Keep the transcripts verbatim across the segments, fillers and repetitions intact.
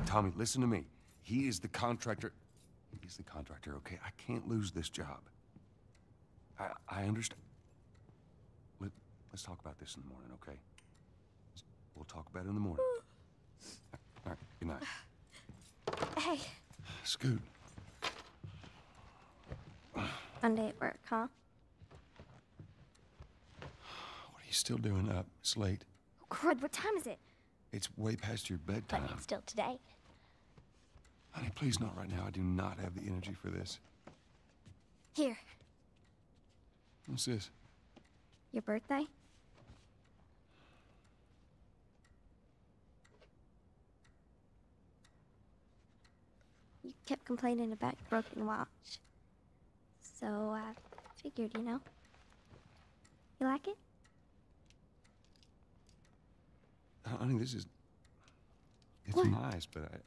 Tommy, listen to me. He is the contractor. He's the contractor, okay? I can't lose this job. I, I understand. Let, let's talk about this in the morning, okay? We'll talk about it in the morning. All right, good night. Hey. Scoot. Monday at work, huh? What are you still doing up? It's late. Oh, crud, what time is it? It's way past your bedtime. But it's still today. Honey, please not right now. I do not have the energy for this. Here. What's this? Your birthday? You kept complaining about your broken watch. So I figured, you know. You like it? Honey, this is... It's What? nice, but I...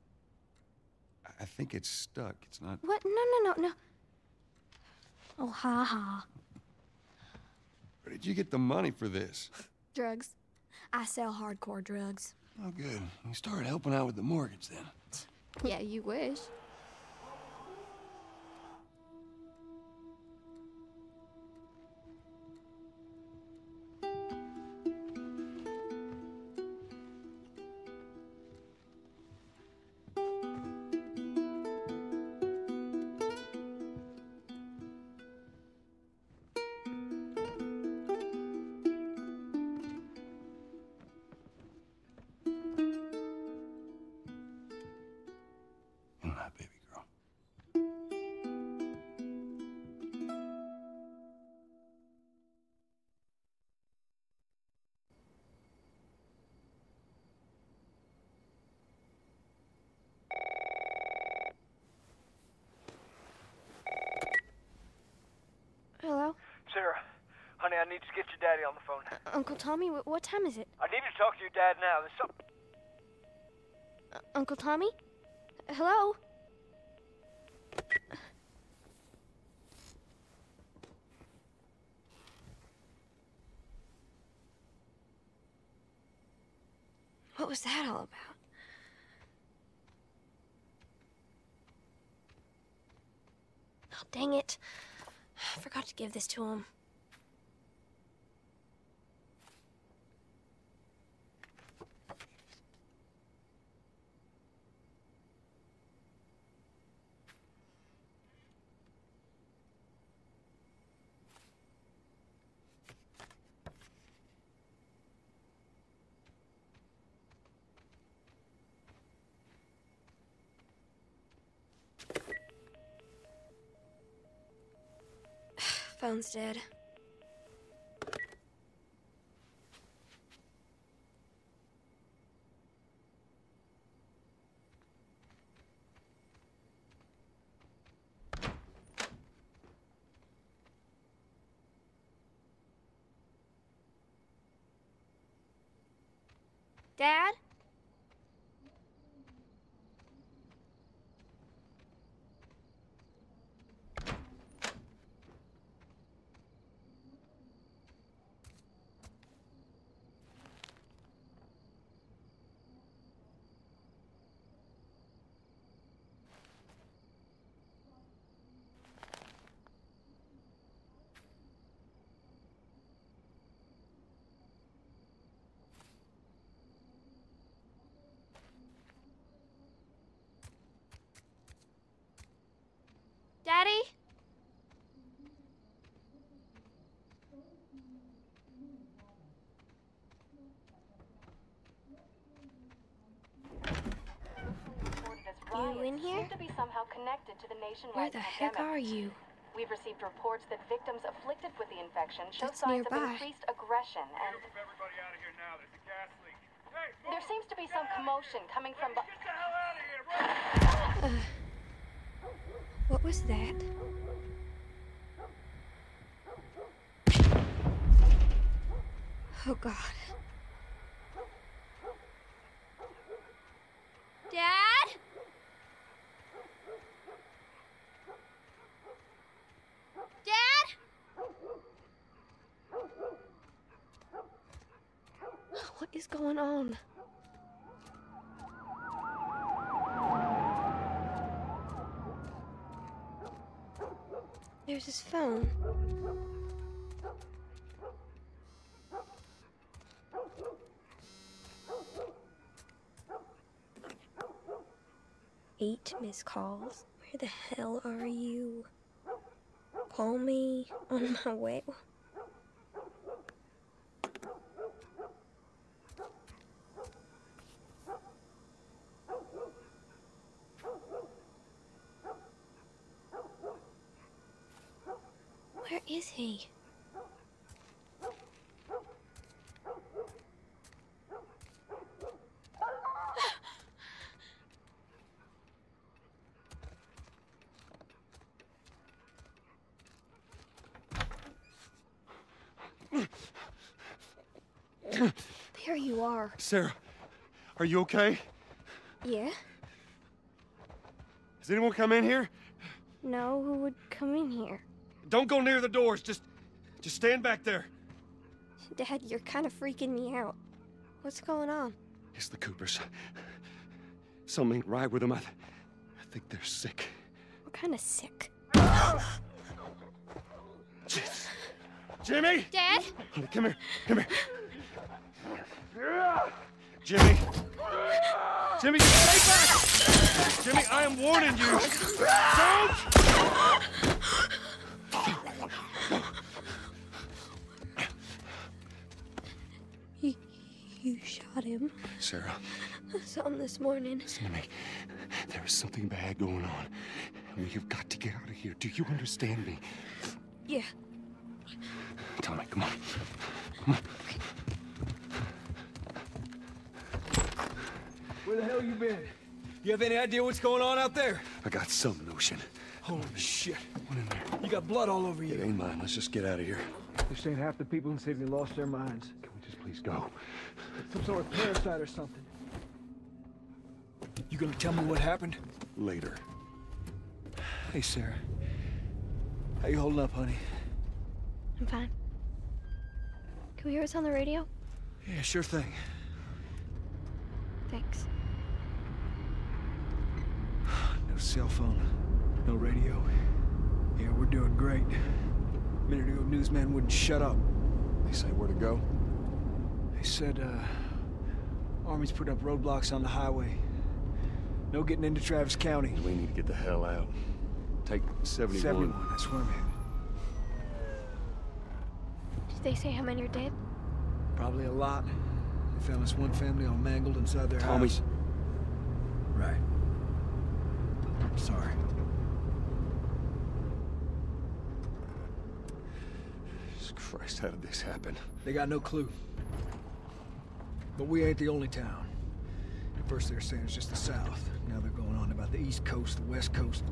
I think it's stuck. It's not... What? No, no, no, no. Oh, ha ha. Where did you get the money for this? Drugs. I sell hardcore drugs. Oh, good. You started helping out with the mortgage, then. Yeah, you wish. Good night, baby girl. Hello? Sarah, honey, I need to get your daddy on the phone. Uh, Uncle Tommy, wh what time is it? I need to talk to your dad now. There's something... Uh, Uncle Tommy? Hello? What was that all about? Oh, dang it. I forgot to give this to him. Phone's dead. Dad? Daddy? You in here? Seem to be somehow connected to the Where nationwide the heck pandemic. are you? We've received reports that victims afflicted with the infection show That's signs nearby. of increased aggression, and Move everybody out of here now. There's a gas leak. Hey, move! there seems to be some commotion coming from. Get bu- the hell out of here, run! Uh, what was that? Oh, God. Dad? Dad? What is going on? Where's his phone? Eight missed calls. Where the hell are you? Call me on my way. Where is he? There you are. Sarah, are you okay? Yeah? Has anyone come in here? No, who would come in here? Don't go near the doors. Just, just stand back there. Dad, you're kind of freaking me out. What's going on? It's the Coopers. Something ain't right with them. I, th I think they're sick. What kind of sick? Jimmy! Dad? Come here. Come here. Jimmy! Jimmy, stay back! Jimmy, I am warning you! Don't! You, you shot him. Sarah. I saw him this morning. Listen to me. There is something bad going on. And we have got to get out of here. Do you understand me? Yeah. Tommy, come on. Come on. Where the hell you been? You have any idea what's going on out there? I got some notion. Holy shit. What in there? You got blood all over It you. ain't mine. Let's just get out of here. This ain't half the people in the city lost their minds. Can we just please go? It's some sort of parasite or something. You gonna tell me what happened? Later. Hey, Sarah. How you holding up, honey? I'm fine. Can we hear us on the radio? Yeah, sure thing. Thanks. No cell phone. No radio. Yeah, we're doing great. A minute ago, newsman wouldn't shut up. They say where to go? They said, uh... Army's put up roadblocks on the highway. No getting into Travis County. We need to get the hell out. Take seventy-one. seventy-one, that's where I'm headed. Did they say how many are dead? Probably a lot. They found this one family all mangled inside their Tommy. house. Right. Sorry. Jesus Christ, how did this happen? They got no clue. But we ain't the only town. At first they were saying it's just the South. Now they're going on about the East Coast, the West Coast.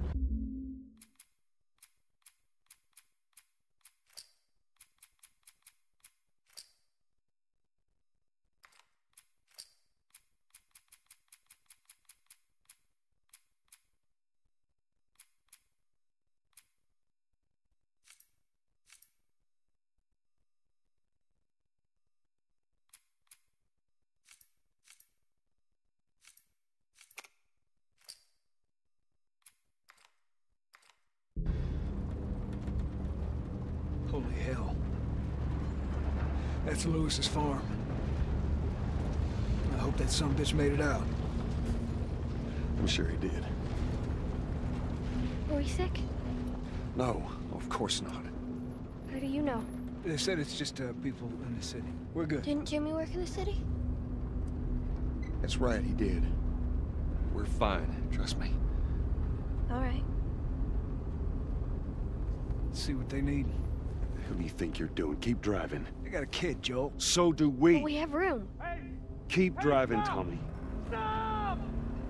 Holy hell. That's Lewis's farm. I hope that sumbitch made it out. I'm sure he did. Were we sick? No, of course not. How do you know? They said it's just uh, people in the city. We're good. Didn't Jimmy work in the city? That's right, he did. We're fine, trust me. All right. Let's see what they need. Who do you think you're doing? Keep driving. They got a kid, Joel. So do we. But we have room. Keep driving, Tommy. Stop!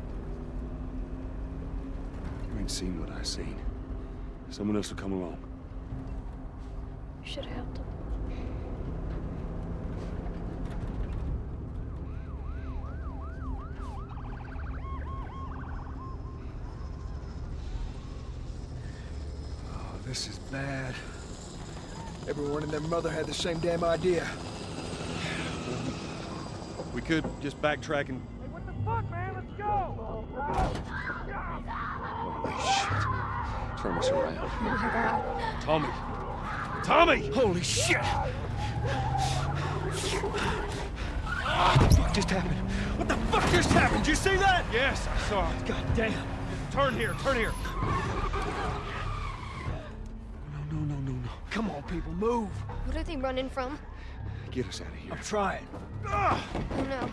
You ain't seen what I seen. Someone else will come along. Should have helped him. Oh, this is bad. Everyone and their mother had the same damn idea. We could just backtrack and... Hey, what the fuck, man? Let's go! Holy shit. Turn us around. Oh my god. Tommy! Tommy! Holy shit! What the fuck just happened? What the fuck just happened? Did you see that? Yes, I saw it. God damn. Turn here, turn here. No, no, no, no, no. Come on, people, move. What are they running from? Get us out of here. I'm trying. Oh no.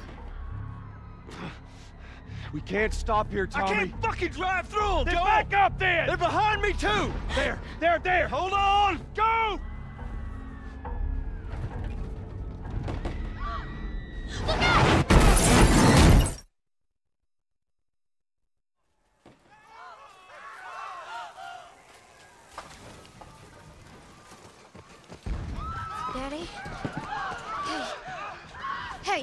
We can't stop here, Tommy. I can't fucking drive through them, Then Joel! back up then! They're behind me, too! There, there, there! Hold on! Go! Daddy? Hey. Hey!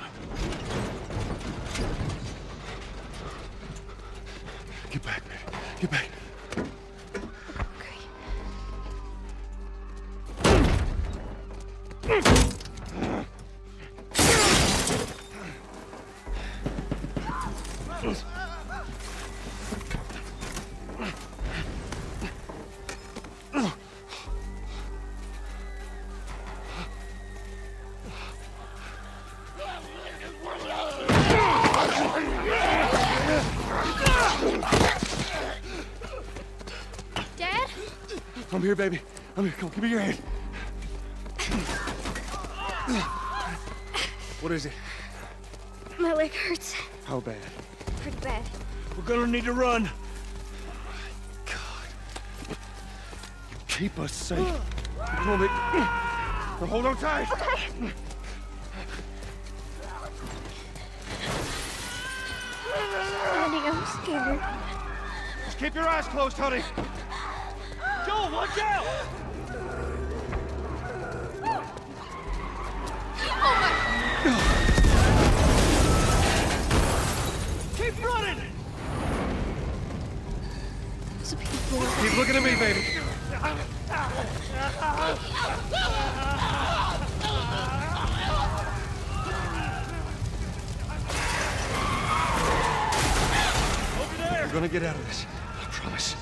Get back, man. Get back. Okay. Dad? I'm here, baby. I'm here. Come on, give me your hand. What is it? My leg hurts. How bad? Pretty bad. We're gonna need to run. God. You keep us safe. Come on, baby. Now hold on tight. Okay. Daddy, I'm scared. Just keep your eyes closed, honey. Joel, watch out! Keep running! There's people. Keep looking at me, baby. Over there! We're gonna get out of this. I promise.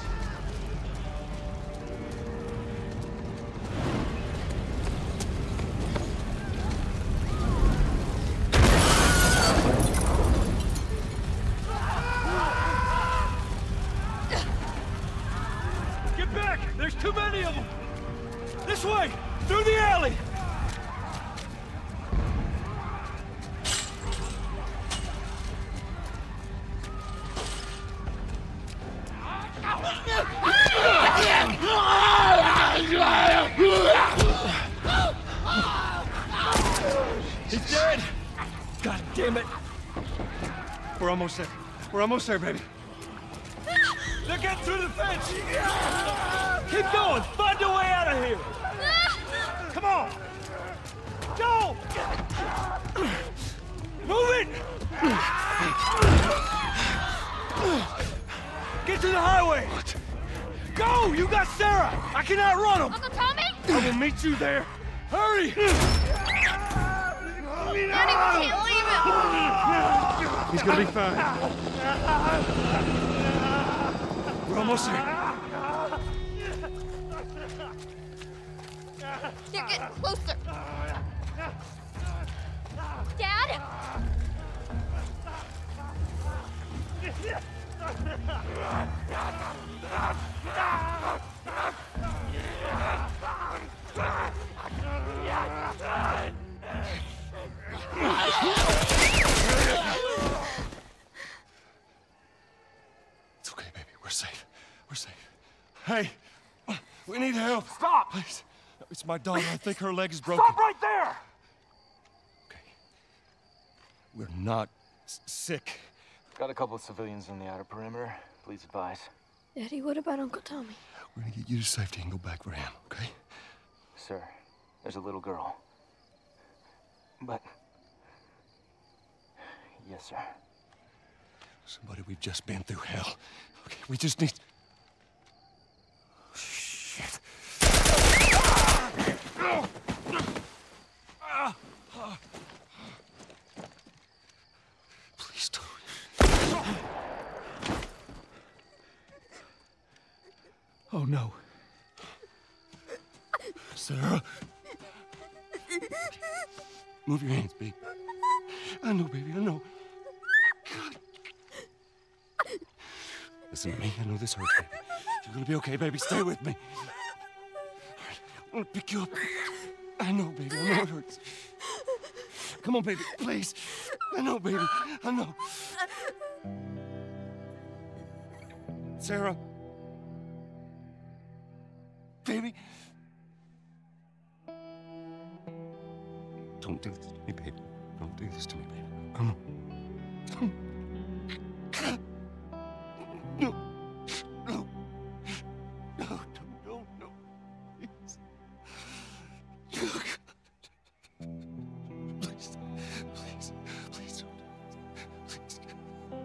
Get back! There's too many of them! This way! Through the alley! He's dead! God damn it! We're almost there. We're almost there, baby. They're getting through the fence! Keep going! Find a way out of here! Come on! Go! Move it! Get to the highway! What? Go! You got Sarah! I can outrun them! Uncle Tommy? I will meet you there. Hurry! Daddy, we can't leave him. He's gonna be fine. We're almost there. They're getting closer. Dad? It's okay, baby. We're safe. We're safe. Hey, we need help. Stop! Please. It's my daughter. I think her leg is broken. Stop right there! Okay. We're not s- sick. Got a couple of civilians on the outer perimeter. Please advise. Daddy, what about Uncle Tommy? We're gonna get you to safety and go back for him, okay? Sir, there's a little girl. But... Yes, sir. Somebody, we've just been through hell. Okay, we just need... Shit. Please don't. know. Sarah. Move your hands, baby. I know, baby, I know. God. Listen to me. I know this hurts, baby. You're gonna be okay, baby. Stay with me. All right, I'm gonna pick you up. I know, baby. I know it hurts. Come on, baby. Please. I know, baby. I know. Sarah. Baby. Don't do this to me, baby. Don't do this to me, baby. Come on. Come on. No. No. No, no, no, no. Please. Oh, God. Please. Please. Please don't do this. Please.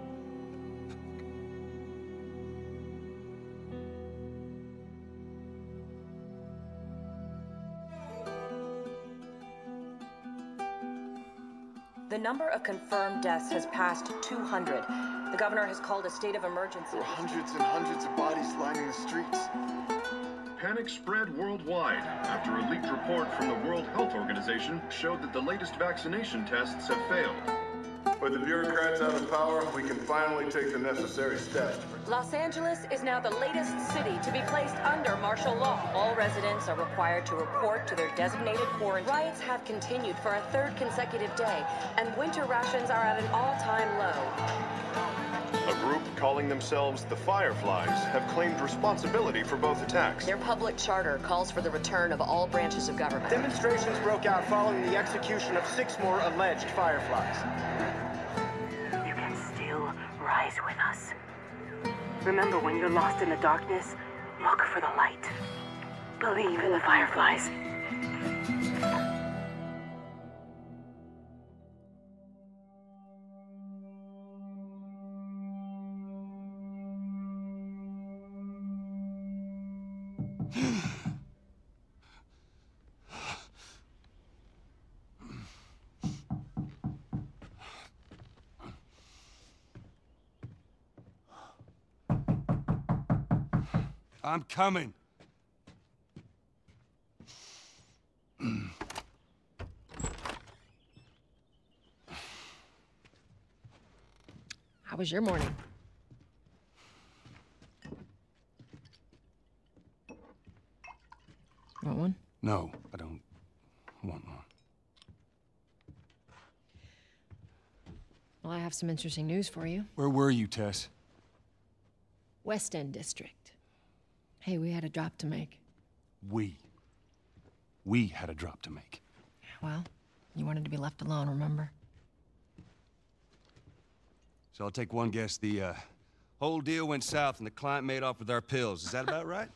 The number of confirmed deaths has passed two hundred. The governor has called a state of emergency. There are hundreds and hundreds of bodies lining the streets. Panic spread worldwide after a leaked report from the World Health Organization showed that the latest vaccination tests have failed. With the bureaucrats out of power, we can finally take the necessary steps. Los Angeles is now the latest city to be placed under martial law. All residents are required to report to their designated quarantine. Riots have continued for a third consecutive day, and winter rations are at an all-time low. A group calling themselves the Fireflies have claimed responsibility for both attacks. Their public charter calls for the return of all branches of government. Demonstrations broke out following the execution of six more alleged Fireflies. You can still rise with us. Remember, when you're lost in the darkness, look for the light. Believe in the Fireflies. I'm coming. How was your morning? Want one? No, I don't want one. Well, I have some interesting news for you. Where were you, Tess? West End District. Hey, we had a drop to make. We. We had a drop to make. Well, you wanted to be left alone, remember? So I'll take one guess. The uh, whole deal went south and the client made off with our pills. Is that about right?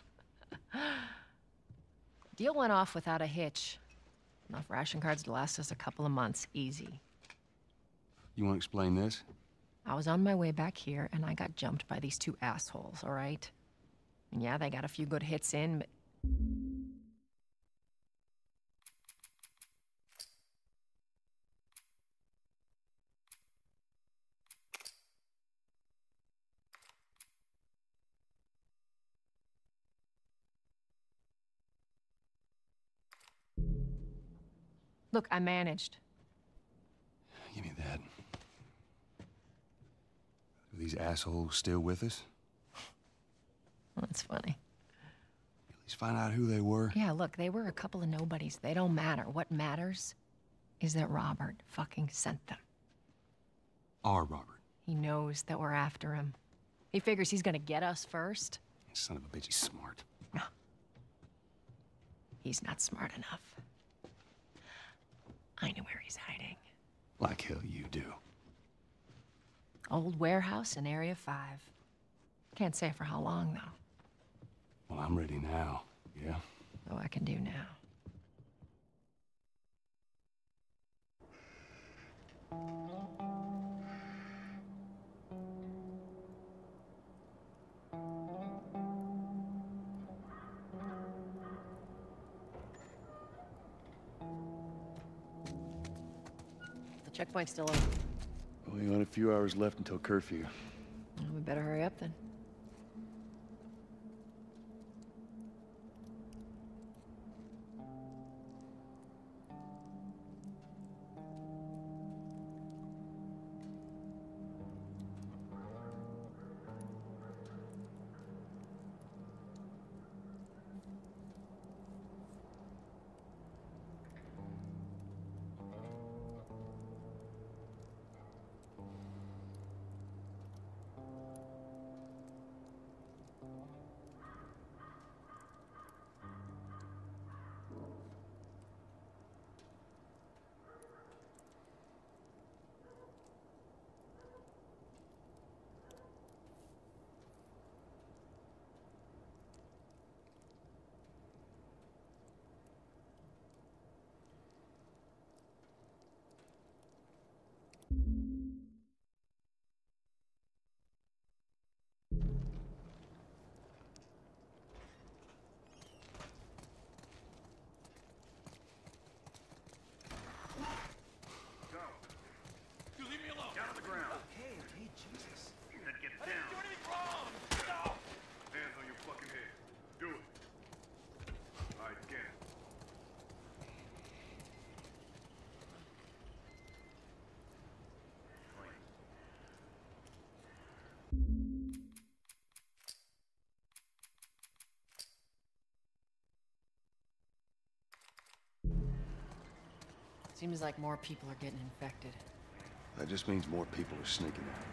Deal went off without a hitch. Enough ration cards to last us a couple of months, easy. You want to explain this? I was on my way back here and I got jumped by these two assholes, all right? And yeah, they got a few good hits in, but... Look, I managed. Give me that. Are these assholes still with us? That's funny. At least find out who they were. Yeah, look, they were a couple of nobodies. They don't matter. What matters is that Robert fucking sent them. Our Robert. He knows that we're after him. He figures he's gonna get us first. Son of a bitch, he's smart. No. He's not smart enough. I know where he's hiding. Like hell you do. Old warehouse in Area five. Can't say for how long, though. Well, I'm ready now, yeah? Oh, I can do now. The checkpoint's still open. Only got a few hours left until curfew. Well, we better hurry up then. Seems like more people are getting infected. That just means more people are sneaking out.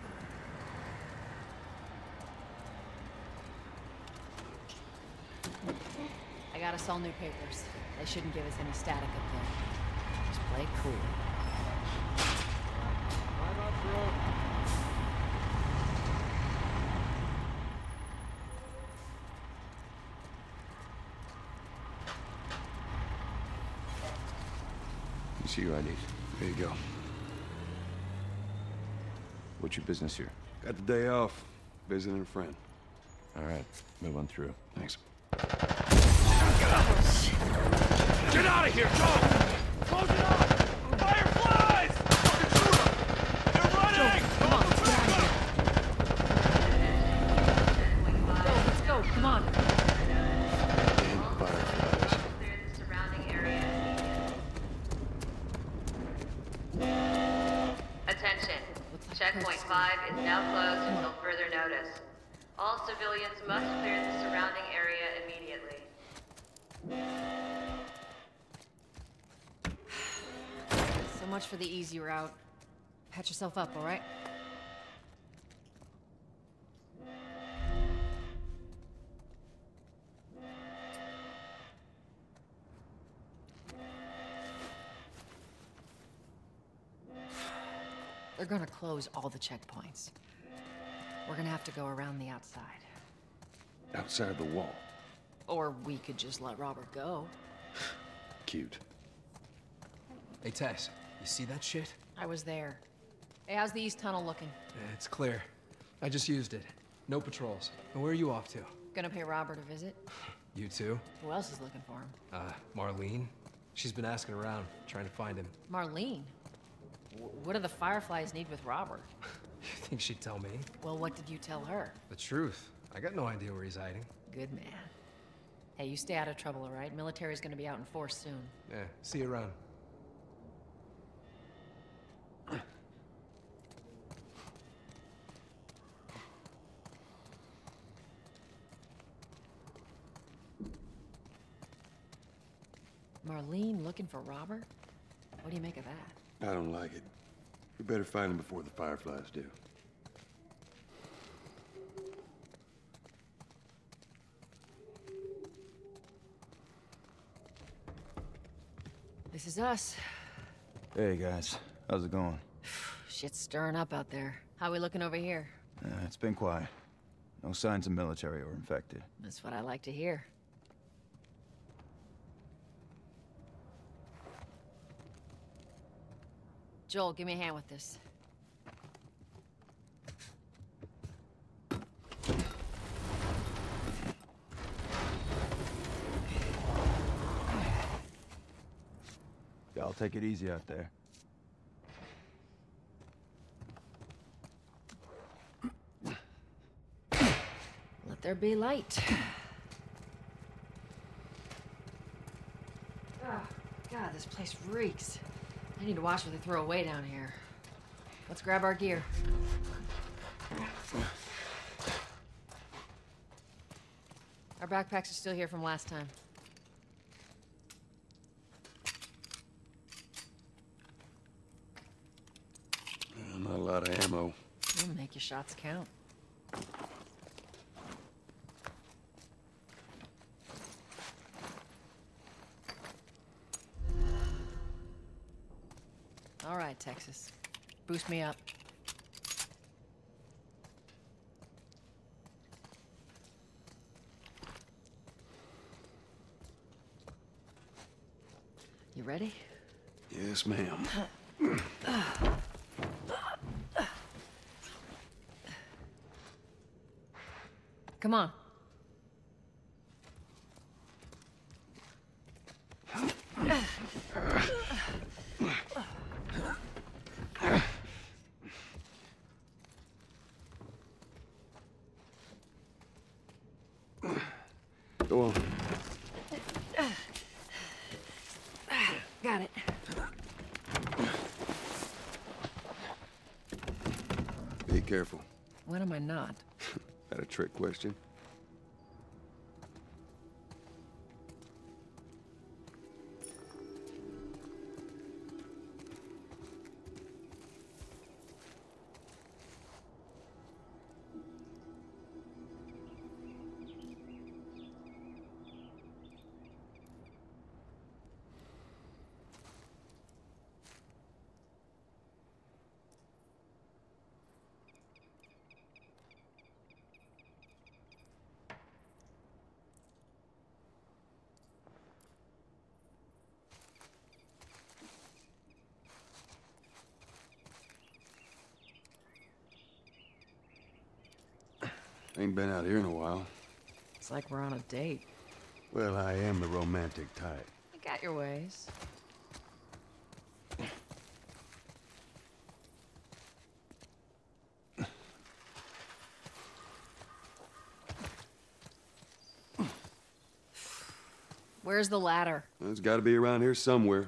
I got us all new papers. They shouldn't give us any static up there. Just play it cool. Climb up, bro. You see your I Ds. There you go. What's your business here? Got the day off. Visiting a friend. All right, move on through. Thanks. Get out of here, Joel! Close it off! Fireflies! They're running! Come on, let's get out of here. Go, let's go, come on. Damn fireflies. Attention. Checkpoint five is now closed until further notice. All civilians must clear the surrounding area immediately. So much for the easy route. Patch yourself up, all right? They're gonna close all the checkpoints. We're gonna have to go around the outside. Outside the wall. Or we could just let Robert go. Cute. Hey, Tess, you see that shit? I was there. Hey, how's the east tunnel looking? Yeah, it's clear. I just used it. No patrols. And where are you off to? Gonna pay Robert a visit? You too? Who else is looking for him? Uh, Marlene. She's been asking around, trying to find him. Marlene? W what do the Fireflies need with Robert? You think she'd tell me? Well, what did you tell her? The truth. I got no idea where he's hiding. Good man. Hey, you stay out of trouble, all right? Military's gonna be out in force soon. Yeah, see you around. Marlene looking for Robert? What do you make of that? I don't like it. We better find him before the Fireflies do. This is us. Hey, guys. How's it going? Shit's stirring up out there. How we looking over here? Uh, it's been quiet. No signs of military or infected. That's what I like to hear. Joel, give me a hand with this. Y'all take it easy out there. Let there be light. Oh, God, this place reeks. I need to watch what they throw away down here. Let's grab our gear. Our backpacks are still here from last time. Not a lot of ammo. We'll make your shots count. All right, Texas. Boost me up. You ready? Yes, ma'am. Come on. Go on. Got it. Be careful. When am I not? That a trick question? Ain't been out here in a while. It's like we're on a date. Well, I am the romantic type. You got your ways. Where's the ladder? Well, it's got to be around here somewhere.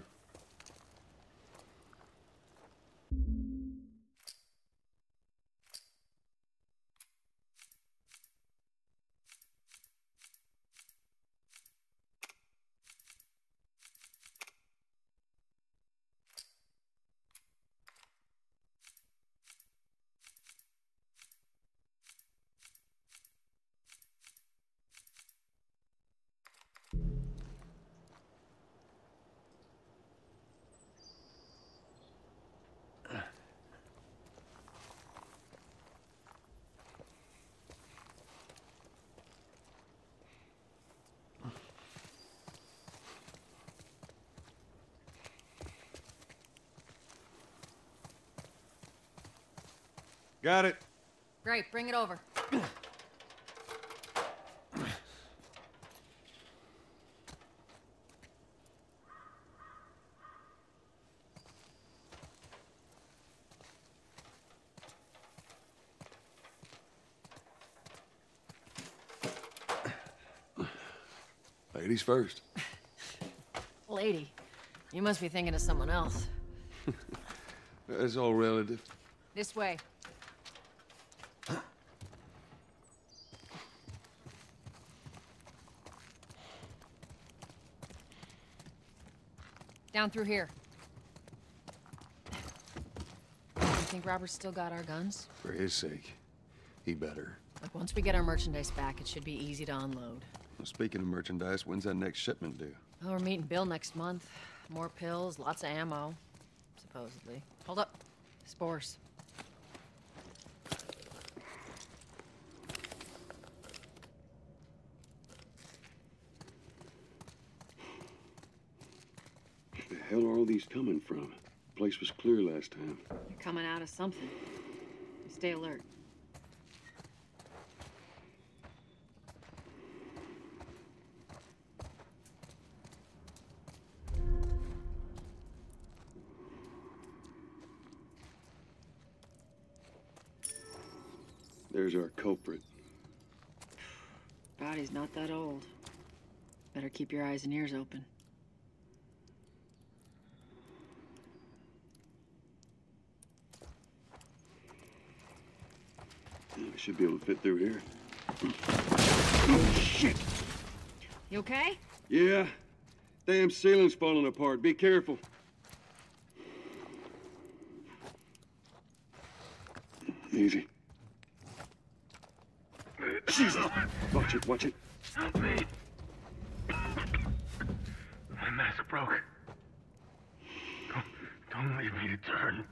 Got it. Great, bring it over. Ladies first. Lady, you must be thinking of someone else. That's all relative. This way. Down through here. You think Robert's still got our guns? For his sake, he better. Look, once we get our merchandise back, it should be easy to unload. Well, speaking of merchandise, when's that next shipment due? Well, we're meeting Bill next month. More pills, lots of ammo. Supposedly. Hold up. Spores. Where the hell are all these coming from? The place was clear last time. You're coming out of something. Stay alert. There's our culprit. Body's not that old. Better keep your eyes and ears open. We should be able to fit through here. Oh, shit! You okay? Yeah. Damn ceiling's falling apart. Be careful. Easy. Jesus! Watch it, watch it. Help me. My mask broke. Don't, don't leave me to turn.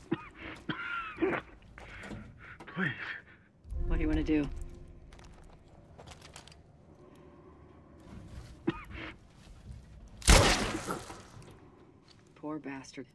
Please. What do you want to do? Poor bastard.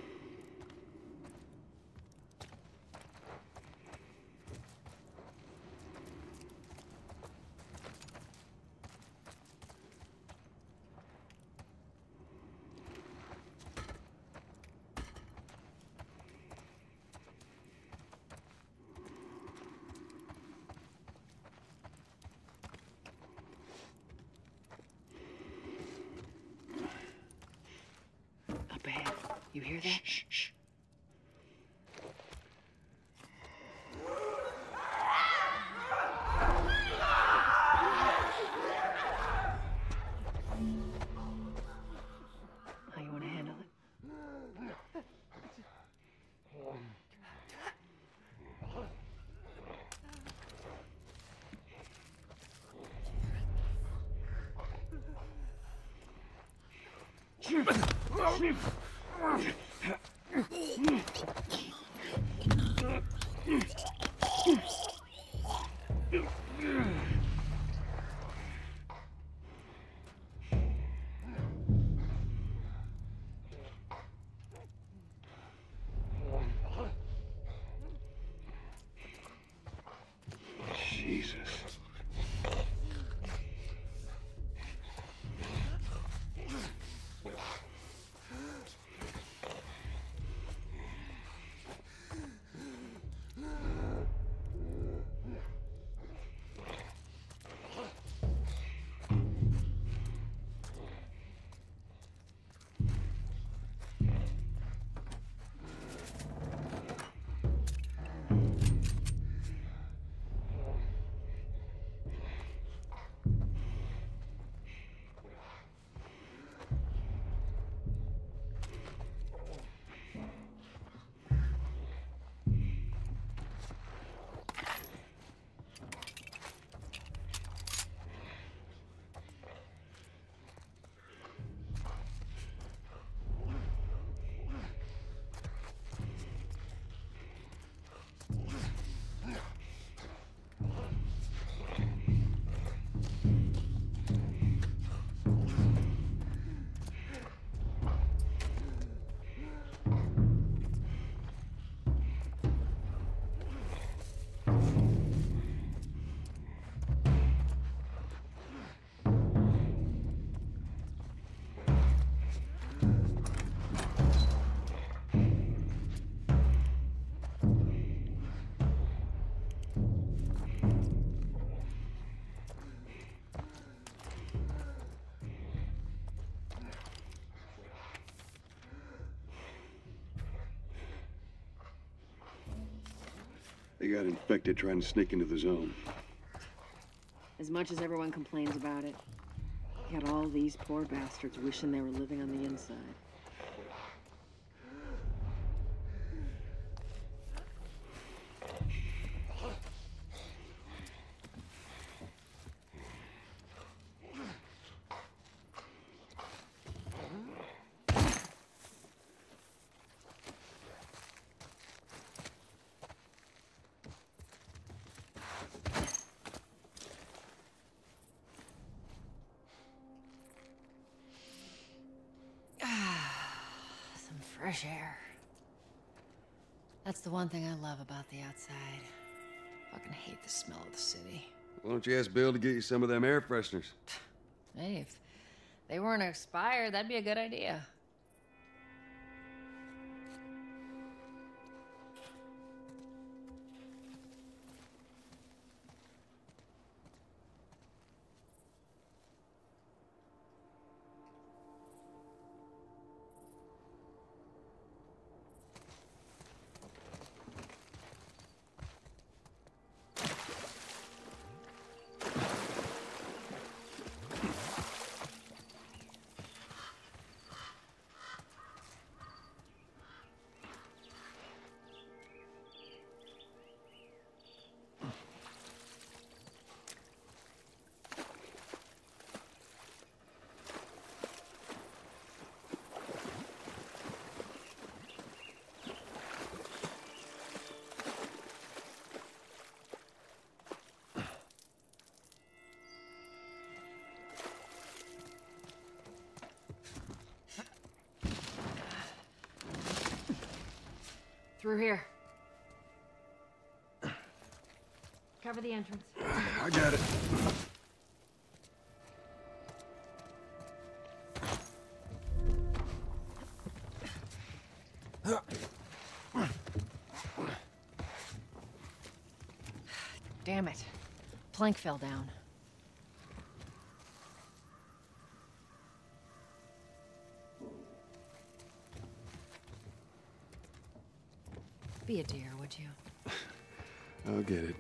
You hear that? Shh, shh. How you want to handle it? Jesus. They got infected trying to sneak into the zone. As much as everyone complains about it, you got all these poor bastards wishing they were living on the inside. Fresh air. That's the one thing I love about the outside. Fucking hate the smell of the city. Why don't you ask Bill to get you some of them air fresheners? Hey, if they weren't expired, that'd be a good idea. Through here. Cover the entrance. I got it. Damn it. Plank fell down. Be a dear, would you? I'll get it.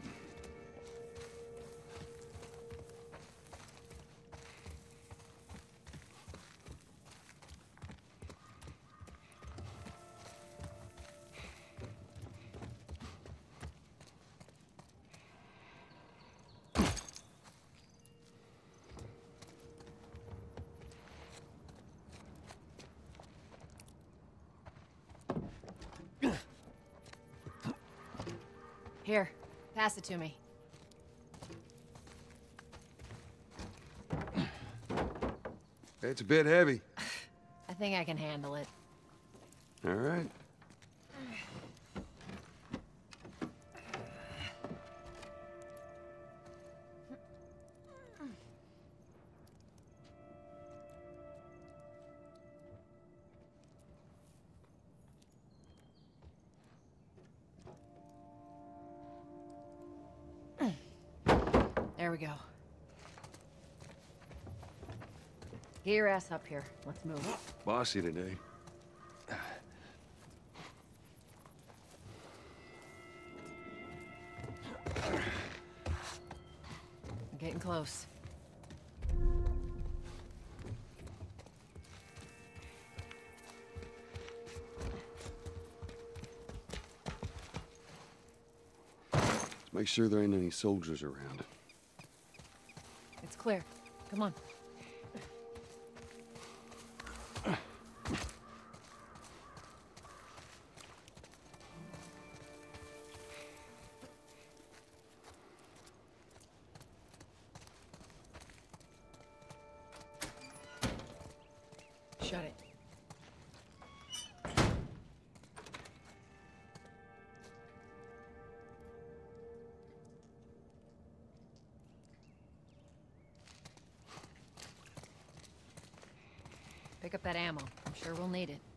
Here, pass it to me. It's a bit heavy. I think I can handle it. All right. There we go. Get your ass up here. Let's move. Bossy today. I'm getting close. Let's make sure there ain't any soldiers around. It's clear. Come on. Shut it. Pick up that ammo. I'm sure we'll need it.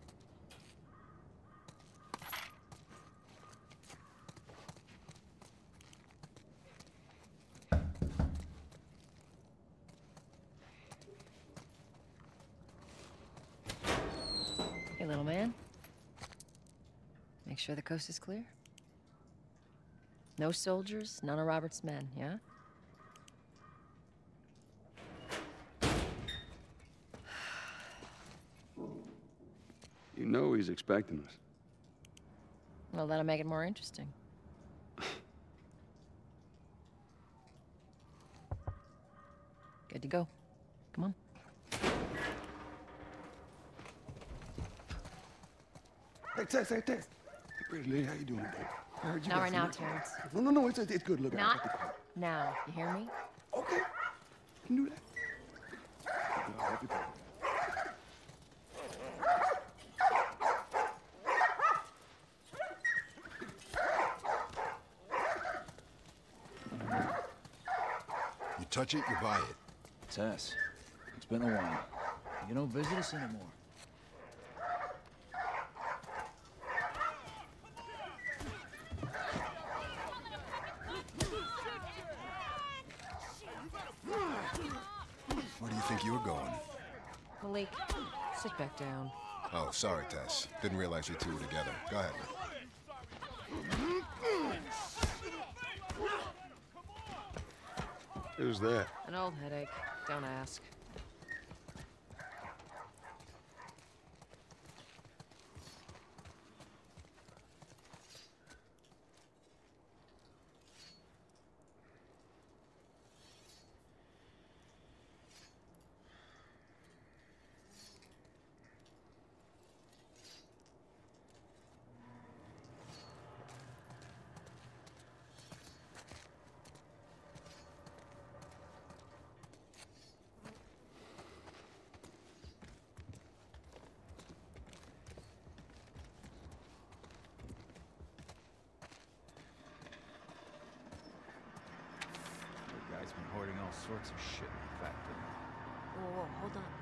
Hey, little man. Make sure the coast is clear. No soldiers, none of Robert's men, yeah? You know he's expecting us. Well, that'll make it more interesting. Good to go. Come on. Hey, Tess, hey, Tess. Hey, pretty lady, how you doing today? I heard you Not got right some now, work. Terrence. No, no, no, it's, it's good. Look, Not out. now. You hear me? Okay. You can do that. I'll help you out. You touch it, you buy it. Tess, it's been a while. You don't visit us anymore. Where do you think you were going? Malik, sit back down. Oh, sorry, Tess. Didn't realize you two were together. Go ahead. Who's that? An old headache. Don't ask. Guy's been hoarding all sorts of shit in the factory. Whoa, whoa, hold on.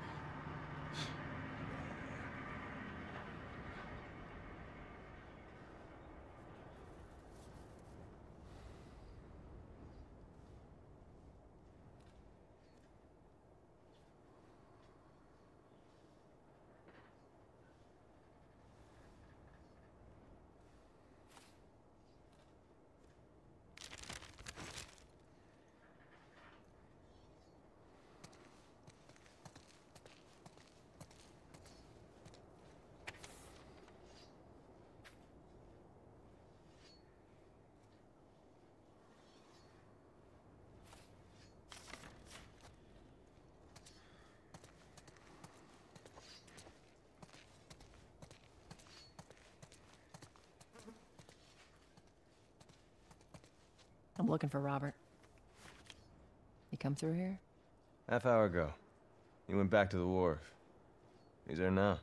I'm looking for Robert. You come through here? Half hour ago. He went back to the wharf. He's there now.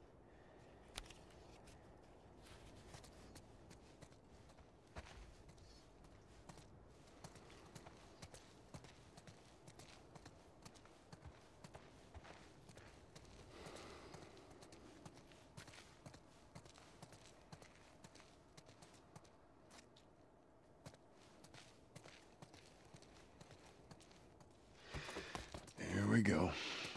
Here we go.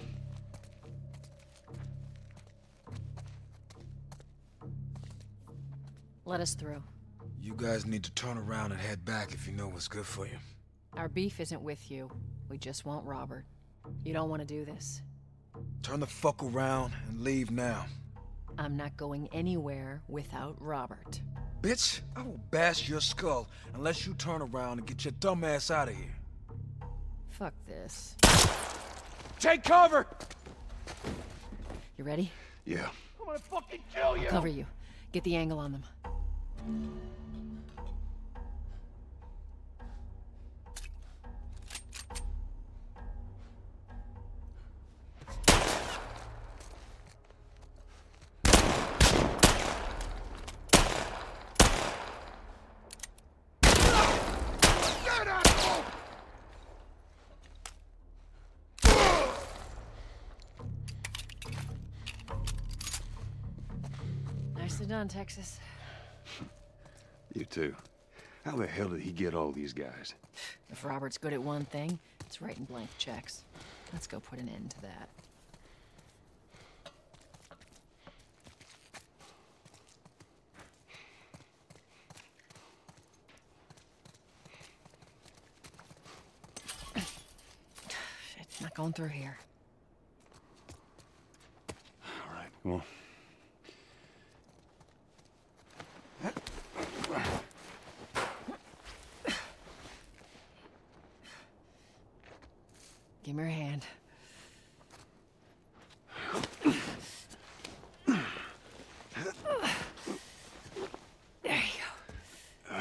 Let us through. You guys need to turn around and head back if you know what's good for you. Our beef isn't with you. We just want Robert. You don't want to do this. Turn the fuck around and leave now. I'm not going anywhere without Robert. Bitch, I will bash your skull unless you turn around and get your dumb ass out of here. Fuck this. Take cover! You ready? Yeah. I'm gonna fucking kill you! I'll cover you. Get the angle on them. Nicely done, Texas. You too. How the hell did he get all these guys? If Robert's good at one thing, it's writing blank checks. Let's go put an end to that. Not going through here. All right, come on. Give me your hand. There you go.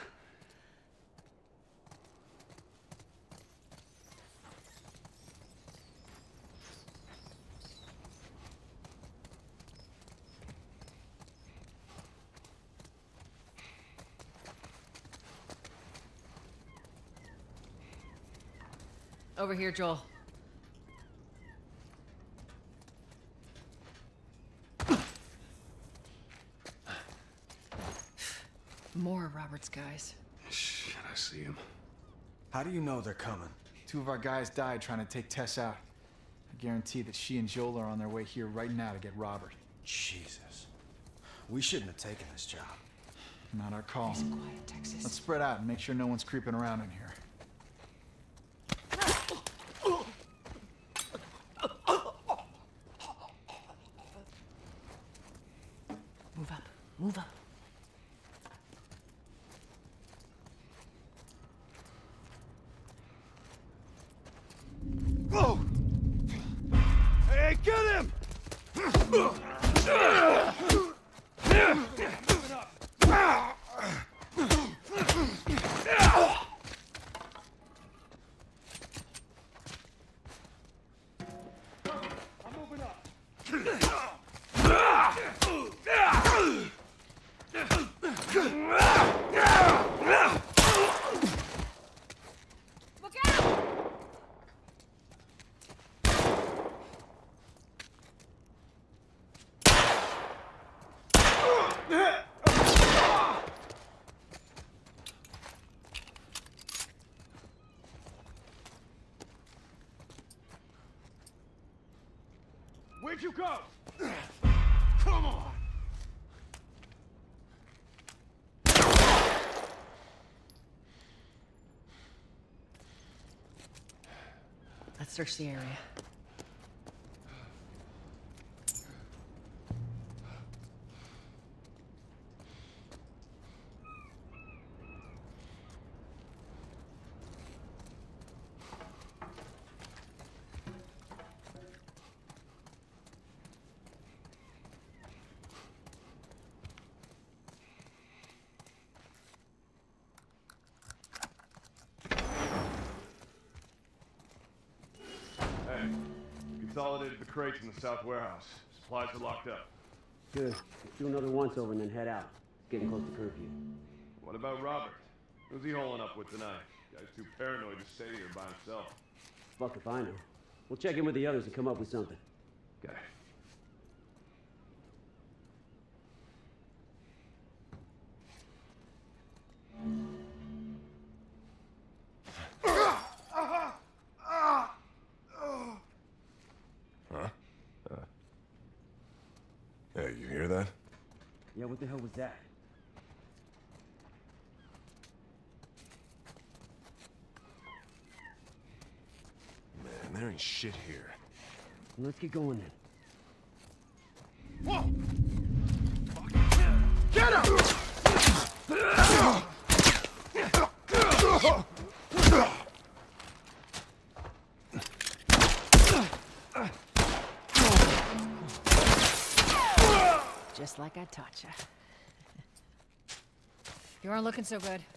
Over here, Joel. More of Robert's guys. Shit, I see him. How do you know they're coming? Two of our guys died trying to take Tess out. I guarantee that she and Joel are on their way here right now to get Robert. Jesus. We shouldn't have taken this job. Not our call. Peace and quiet, Texas. Let's spread out and make sure no one's creeping around in here. Move up. Move up. Whoa! Hey, get him! I'm moving up. Look out! Where'd you go? Come on! Let's search the area. Hey, consolidated the crates in the south warehouse. Supplies are locked up. Good. Let's do another once-over and then head out. It's getting close to curfew. What about Robert? Who's he holing up with tonight? Guy's too paranoid to stay here by himself. Fuck if I know. We'll check in with the others and come up with something. Okay. Huh? Uh. Hey, you hear that? Yeah, what the hell was that? Man, there ain't shit here. Let's get going then. Whoa! Get him! Just like I taught you. You aren't looking so good.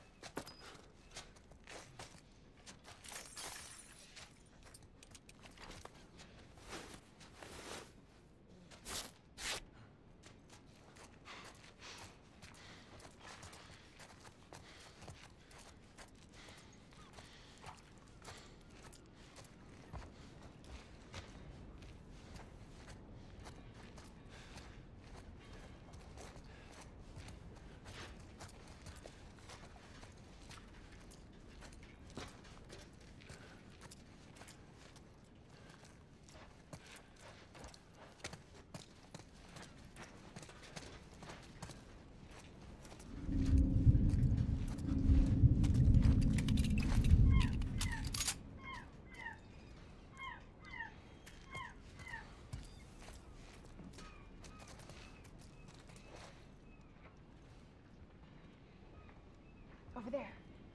Over there.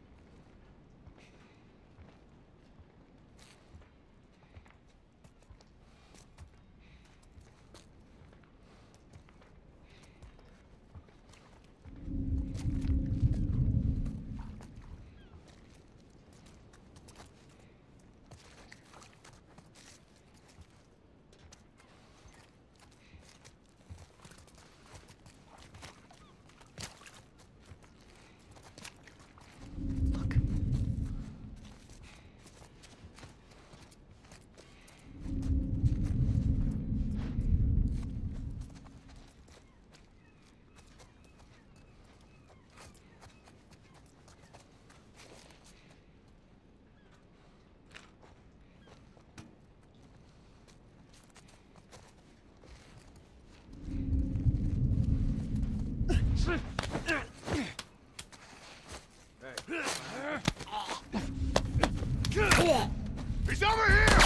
He's over here!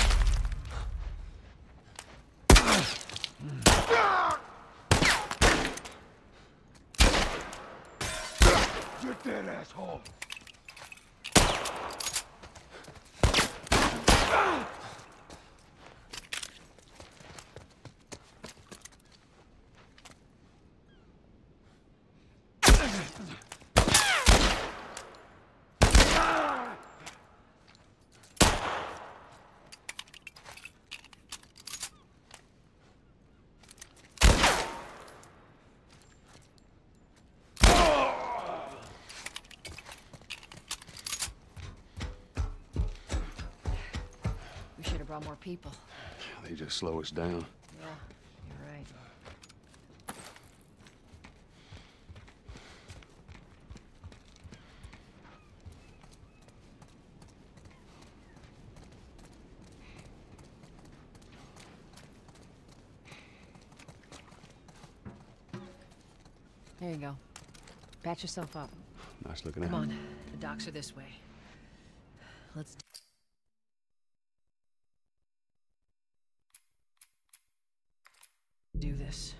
Get that asshole! We should have brought more people. They just slow us down. Yeah, you're right. There you go. Patch yourself up. Nice looking Come at. on, the docks are this way. Let's do this.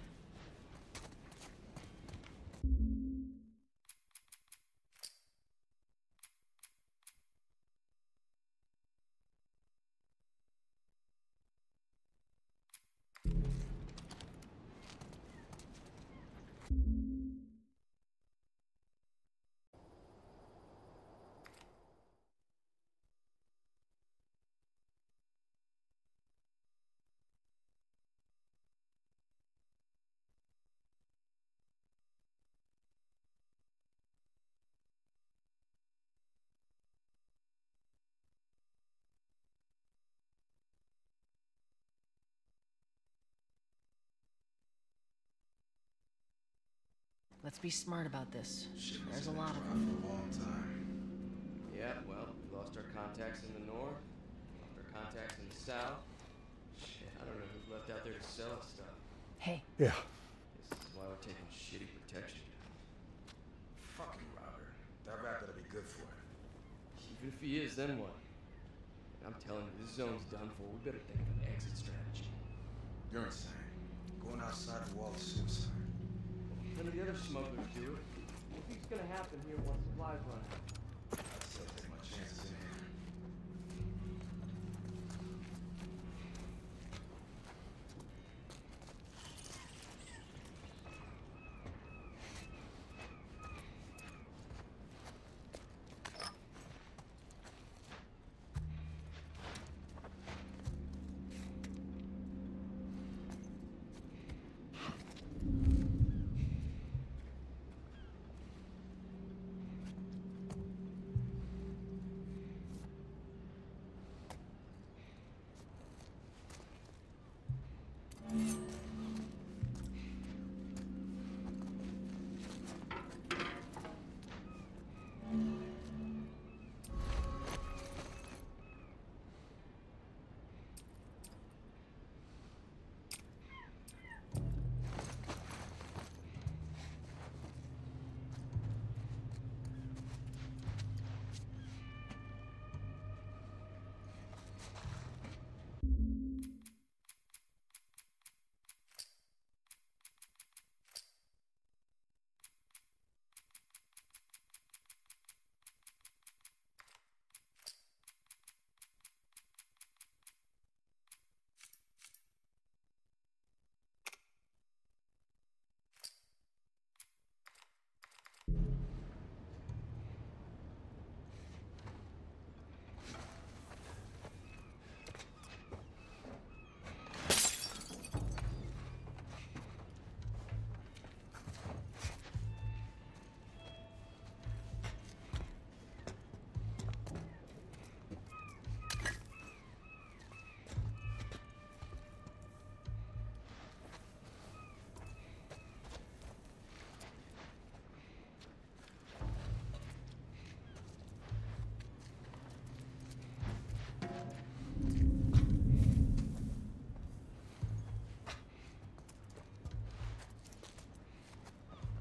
Let's be smart about this. There's a lot of them. Yeah, well, we lost our contacts in the north, lost our contacts in the south. Shit, I don't know who's left out there to sell us stuff. Hey. Yeah. This is why we're taking shitty protection. Fucking Robert. That rap better be good for him. Even if he is, then what? I'm telling you, this zone's done for. We better think of an exit strategy. You're insane. Going outside the wall is suicide. None of the other smugglers do it. What do you think's gonna happen here once supplies run out? I'd still take my chances in here.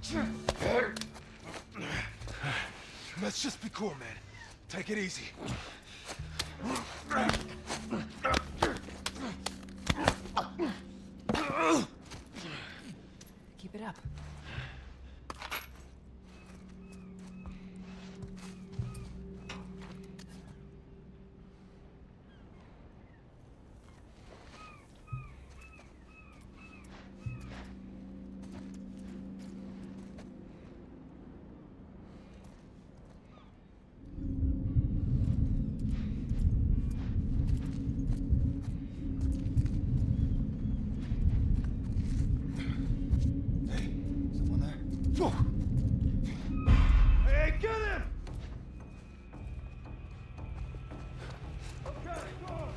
Let's just be cool, man. Take it easy. Keep it up. Hey, get him! Okay, go on.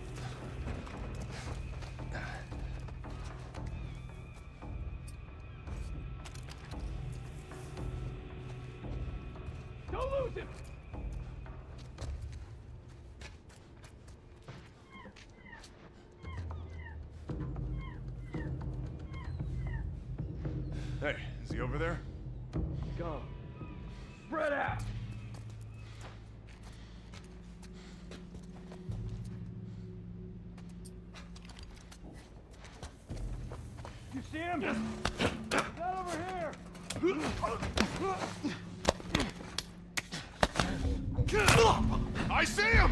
Don't lose him! Hey, is he over there? Go. Spread out! You see him? Get over here! I see him!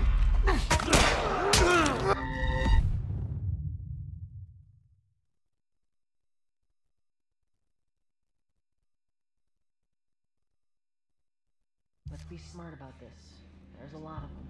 Let's be smart about this. There's a lot of them.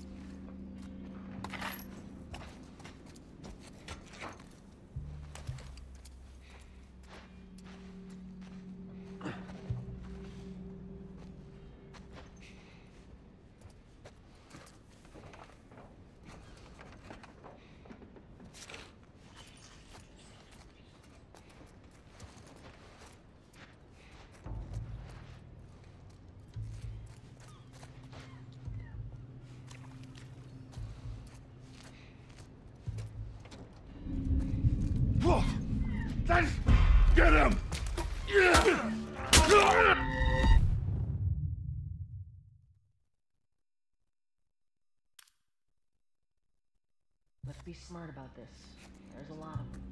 Let's get him! Let's be smart about this. There's a lot of them.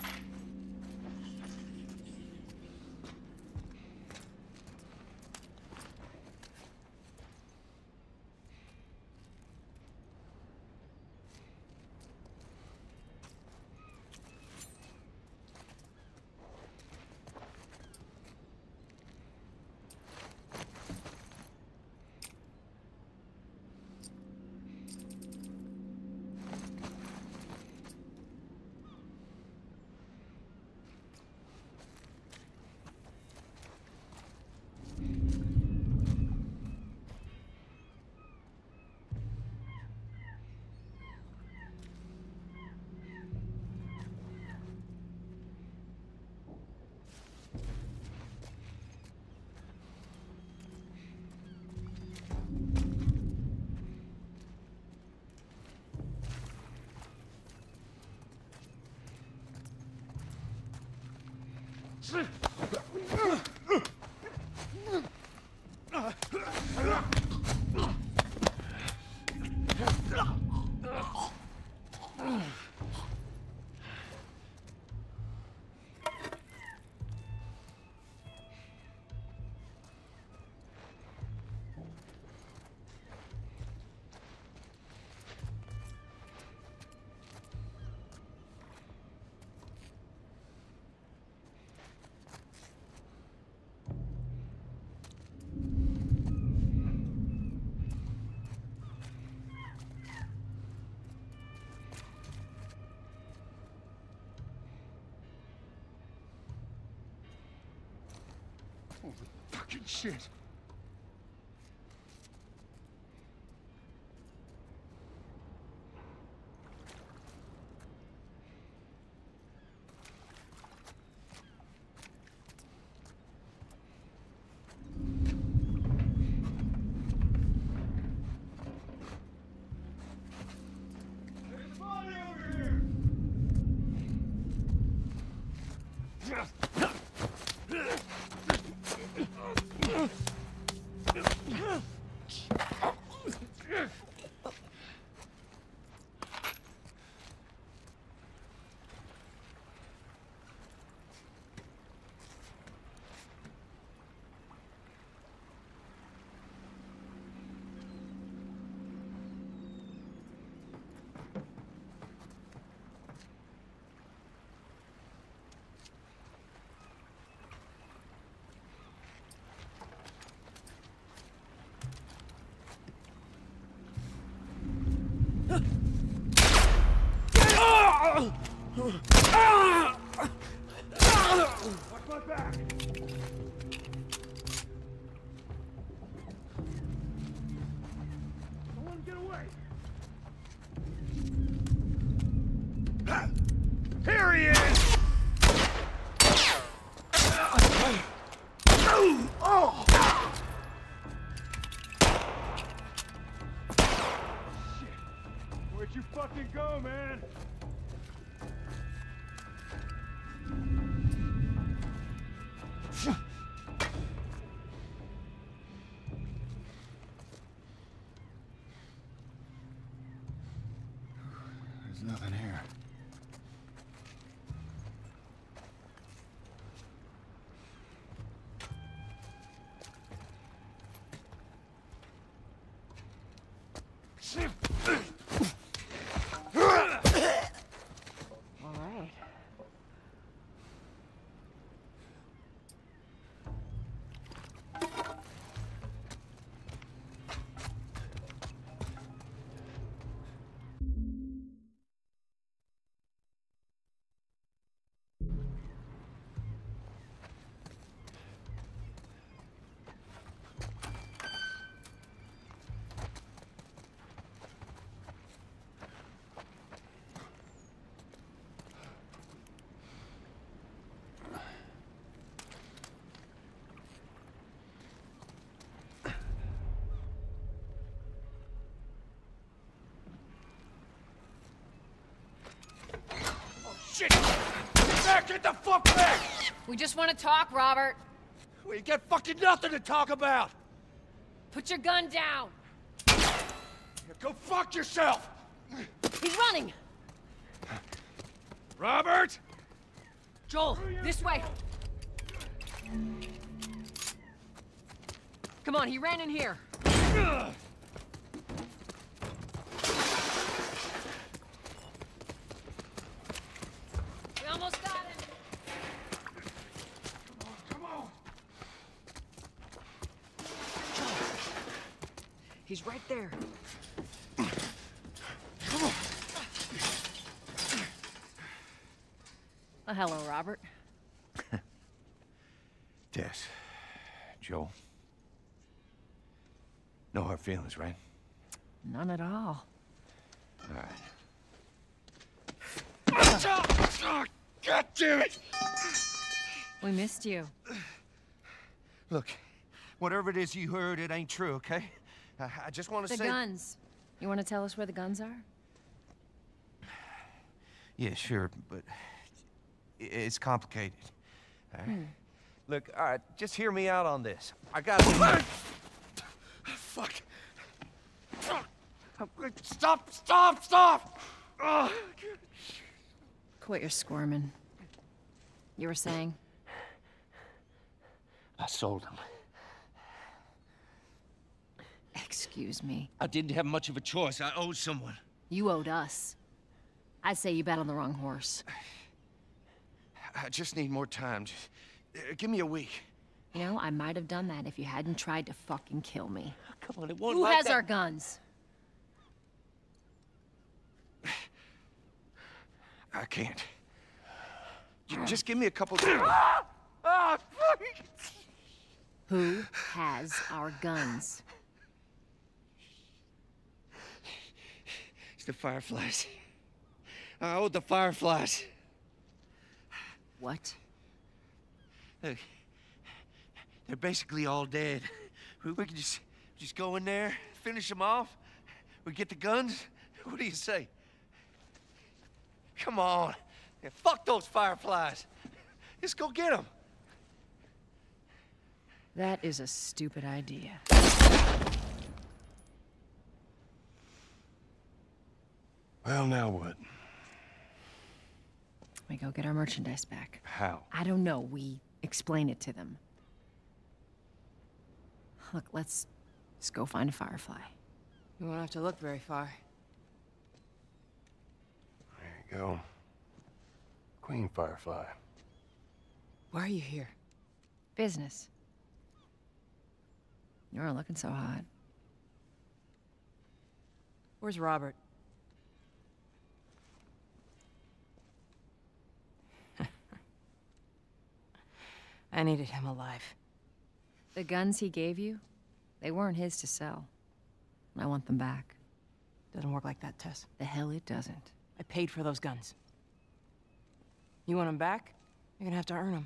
Holy fucking shit! There's a body over here! Watch my back! Don't let him get away! Here he is! Oh! Shit. Where'd you fucking go, man? There's nothing here. All right. Shit! Get back! Get the fuck back! We just want to talk, Robert. We got fucking nothing to talk about! Put your gun down. Go fuck yourself! He's running! Robert! Joel, this way. Come on, he ran in here. We almost got him. Come on! Joel. He's right there. Come on! Well, hello, Robert. Tess. Joel. No hard feelings, right? None at all. All right. Oh, God damn it! We missed you. Look, whatever it is you heard, it ain't true, okay? I, I just want to The say... guns. You want to tell us where the guns are? Yeah, sure, but i- it's complicated. All right? Hmm. Look, all right, just hear me out on this. I got... Fuck! Stop! Stop! Stop! Oh. Quit your squirming. You were saying? I sold him. Excuse me. I didn't have much of a choice. I owed someone. You owed us. I'd say you bet on the wrong horse. I just need more time. Just, uh, give me a week. You know, I might have done that if you hadn't tried to fucking kill me. Come on, it won't Who like has that. our guns? I can't. J- just give me a couple days. Ah! Ah! Fuck! Who has our guns? It's the Fireflies. I owed the Fireflies. What? Look, they're basically all dead. We, we could just, just go in there, finish them off. We get the guns. What do you say? Come on. Yeah, fuck those Fireflies. Just go get them. That is a stupid idea. Well, now what? We go get our merchandise back. How? I don't know. We explain it to them. Look, let's just go find a Firefly. You won't have to look very far. There you go. Queen Firefly. Why are you here? Business. You aren't looking so hot. Where's Robert? I needed him alive. The guns he gave you, they weren't his to sell. I want them back. Doesn't work like that, Tess. The hell it doesn't. I paid for those guns. You want them back? You're gonna have to earn them.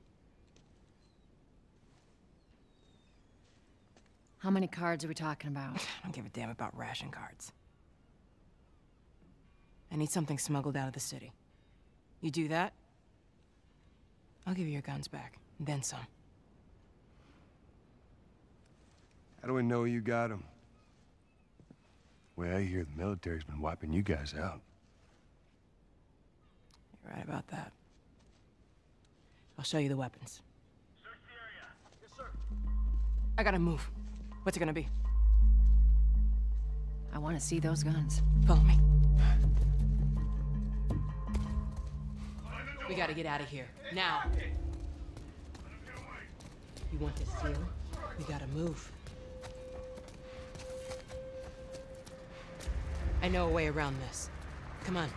How many cards are we talking about? I don't give a damn about ration cards. I need something smuggled out of the city. You do that, I'll give you your guns back, and then some. How do we know you got them? Well, I hear the military's been wiping you guys out. You're right about that. I'll show you the weapons. Search the area. Yes, sir. I gotta move. What's it gonna be? I want to see those guns. Follow me. We gotta get out of here. Now. You want to steal? We gotta move. I know a way around this. Come on.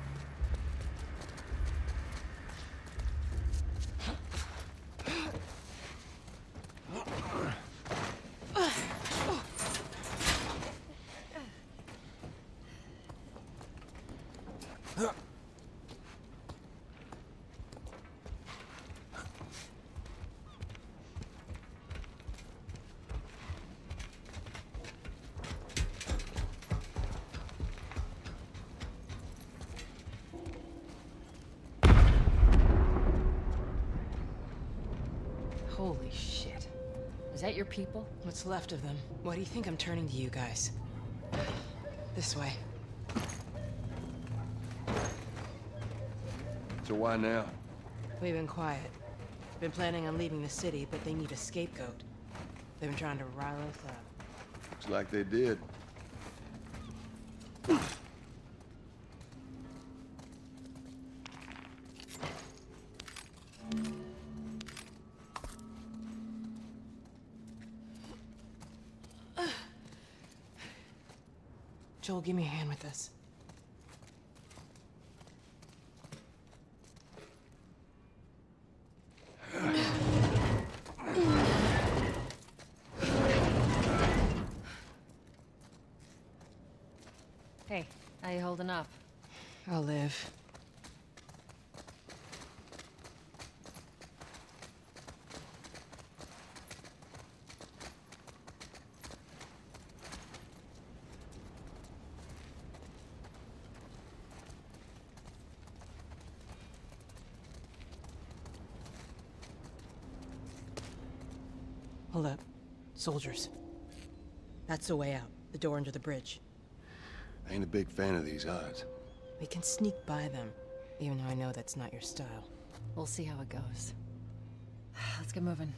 Holy shit. Is that your people? What's left of them? Why do you think I'm turning to you guys? This way. So why now? We've been quiet. Been planning on leaving the city, but they need a scapegoat. They've been trying to rile us up. Looks like they did. Joel, give me a hand with this. Hey, how you holding up? I'll live. Hold up. Soldiers. That's the way out. The door under the bridge. I ain't a big fan of these odds. We can sneak by them, even though I know that's not your style. We'll see how it goes. Let's get moving.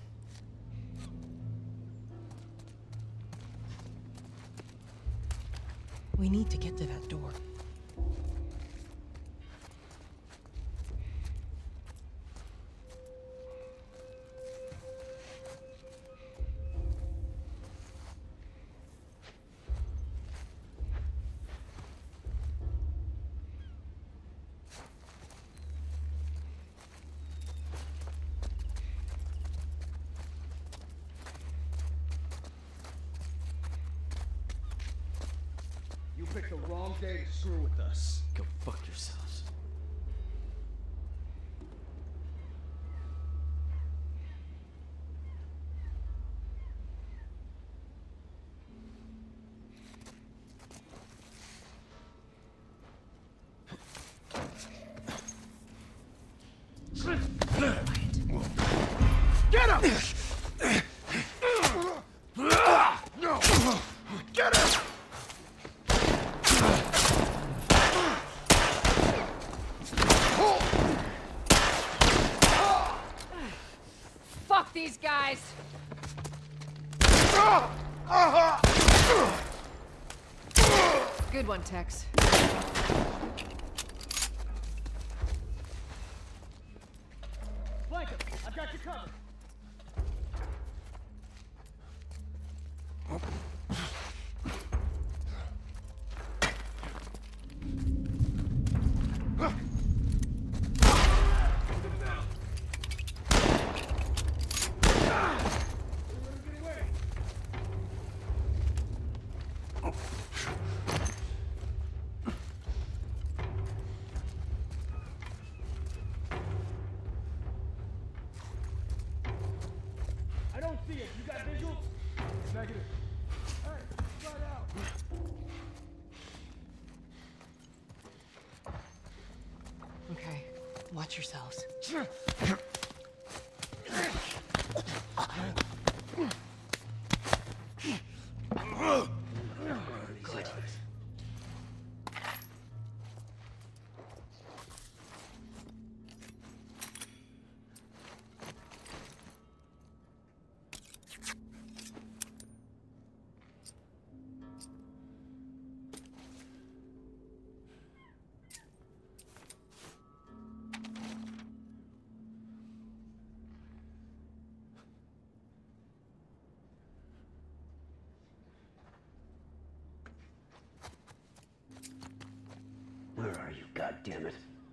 We need to get to that door. You picked the wrong day to screw with us. Go fuck yourselves. Get him! No! Get him! Fuck these guys! Good one, Tex. Flank him! I've got you covered! see it. You got visuals? Negative. Hey, spread out. Okay, watch yourselves. Good. Where are you, goddammit?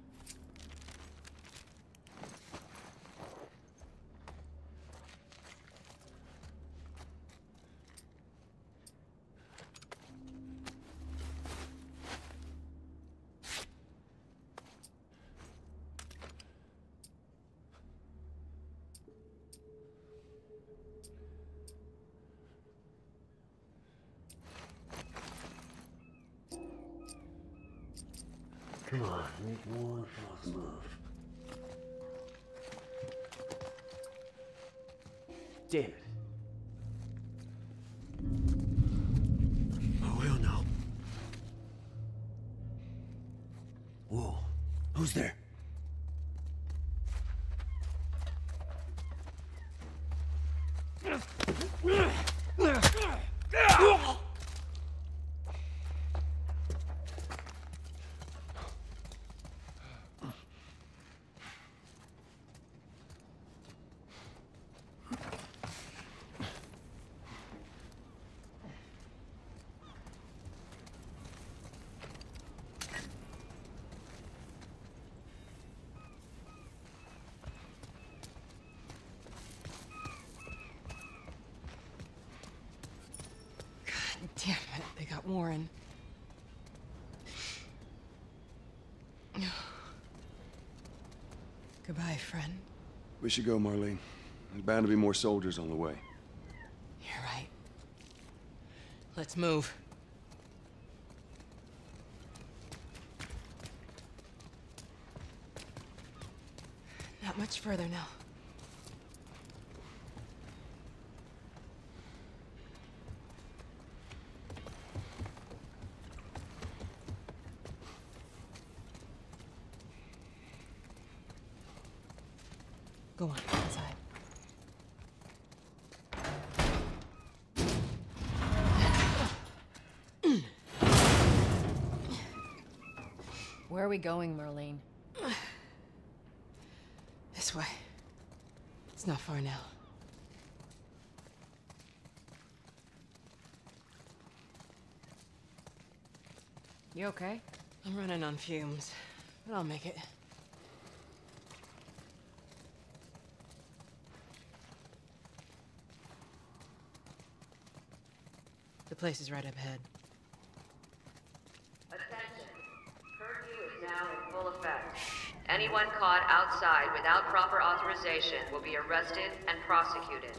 Come on, make one false move. Damn it. Oh, hell no. Whoa. Who's there? Damn it, they got Warren. Goodbye, friend. We should go, Marlene. There's bound to be more soldiers on the way. You're right. Let's move. Not much further now. Go on, inside. Where are we going, Marlene? This way. It's not far now. You okay? I'm running on fumes, but I'll make it. The place is right up ahead. Attention. Curfew is now in full effect. Anyone caught outside without proper authorization will be arrested and prosecuted.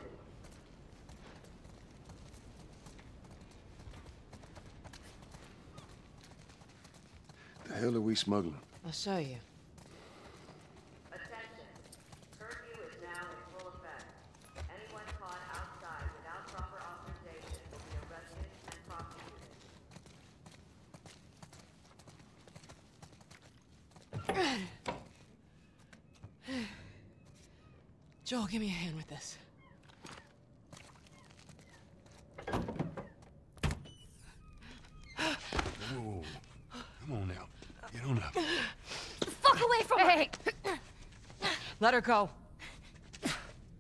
The hell are we smuggling? I'll show you. Attention. Curfew is now in full effect. Anyone caught outside without proper authorization will be arrested and prosecuted. Joel, give me a hand with this. Whoa. Come on now. Get on up. Fuck away from hey. her! Let her go. Well,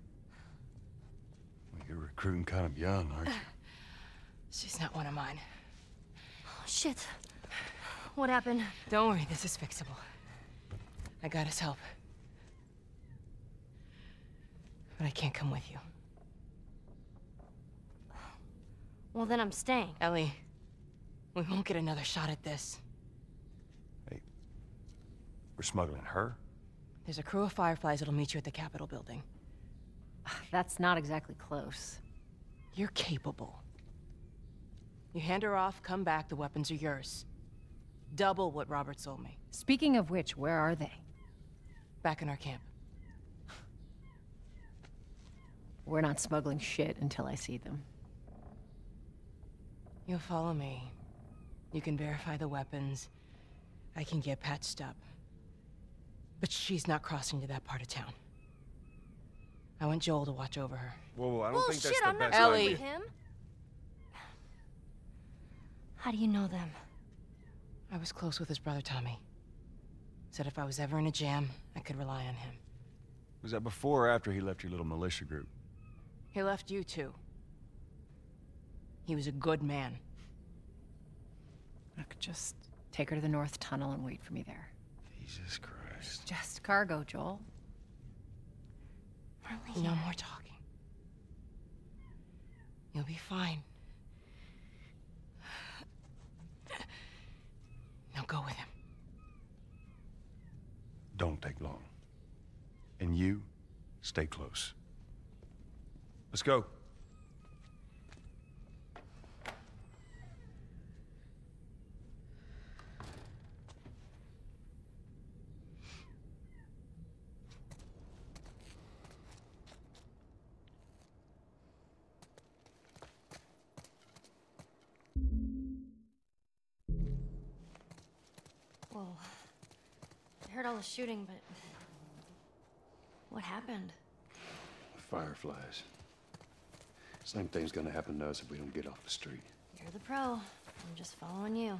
you're recruiting kind of young, aren't you? She's not one of mine. Oh, shit. What happened? Don't worry, this is fixable. I got his help. But I can't come with you. Well, then I'm staying. Ellie, we won't get another shot at this. We're smuggling her? There's a crew of Fireflies that'll meet you at the Capitol building. That's not exactly close. You're capable. You hand her off, come back, the weapons are yours. Double what Robert sold me. Speaking of which, where are they? Back in our camp. We're not smuggling shit until I see them. You'll follow me. You can verify the weapons. I can get patched up. But she's not crossing to that part of town. I want Joel to watch over her. Whoa, whoa, I don't Bullshit, think that's the I'm not best going Ellie. with him. How do you know them? I was close with his brother Tommy. Said if I was ever in a jam, I could rely on him. Was that before or after he left your little militia group? He left you too. He was a good man. I could just take her to the North Tunnel and wait for me there. Jesus Christ. Just cargo, Joel. No more talking. You'll be fine. Now go with him. Don't take long. And you, stay close. Let's go. Whoa. I heard all the shooting, but... what happened? Fireflies. Same thing's gonna happen to us if we don't get off the street. You're the pro. I'm just following you.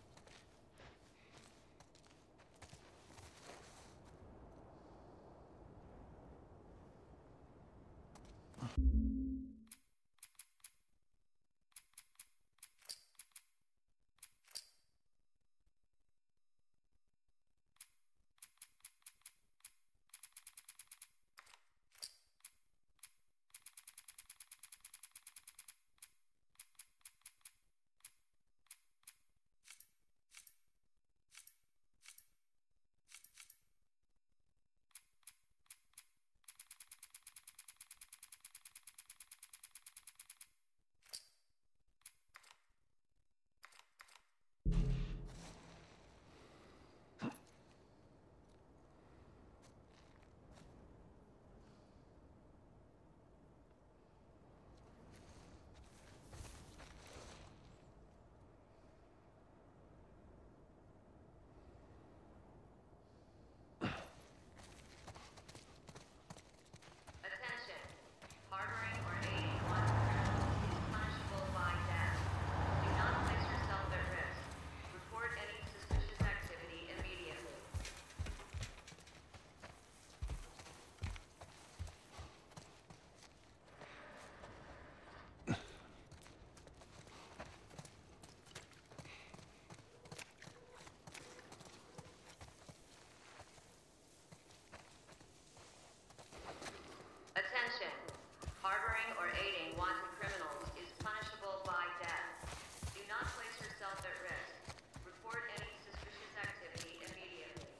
Attention. Harboring or aiding wanted criminals is punishable by death. Do not place yourself at risk. Report any suspicious activity immediately.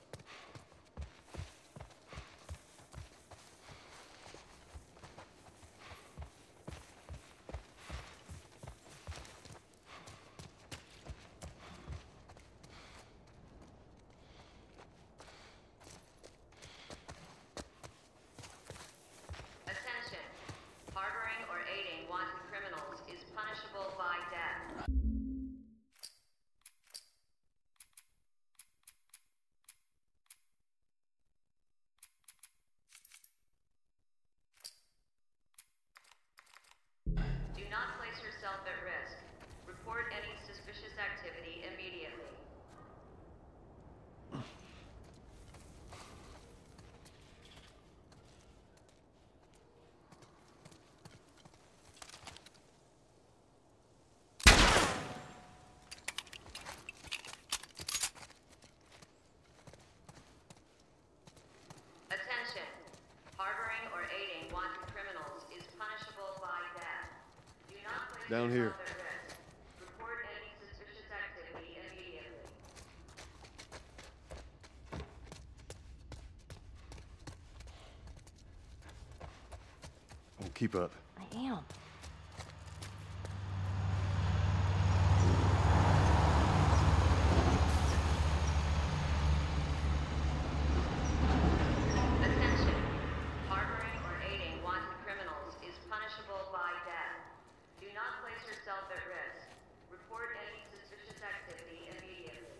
Attention. Harboring or aiding wanted criminals is punishable by death. Do not place yourself at risk. Report any suspicious activity immediately. Attention. Harboring or aiding wanted criminals is punishable by death. Do not place Down here. yourself at risk. Report any suspicious activity immediately. Keep up. I am. Attention. Harboring or aiding wanted criminals is punishable by death. Do not place yourself at risk. Report any suspicious activity immediately.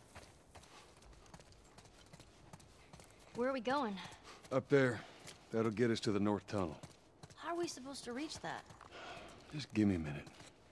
Where are we going? Up there. That'll get us to the north tunnel. How are we supposed to reach that? Just give me a minute.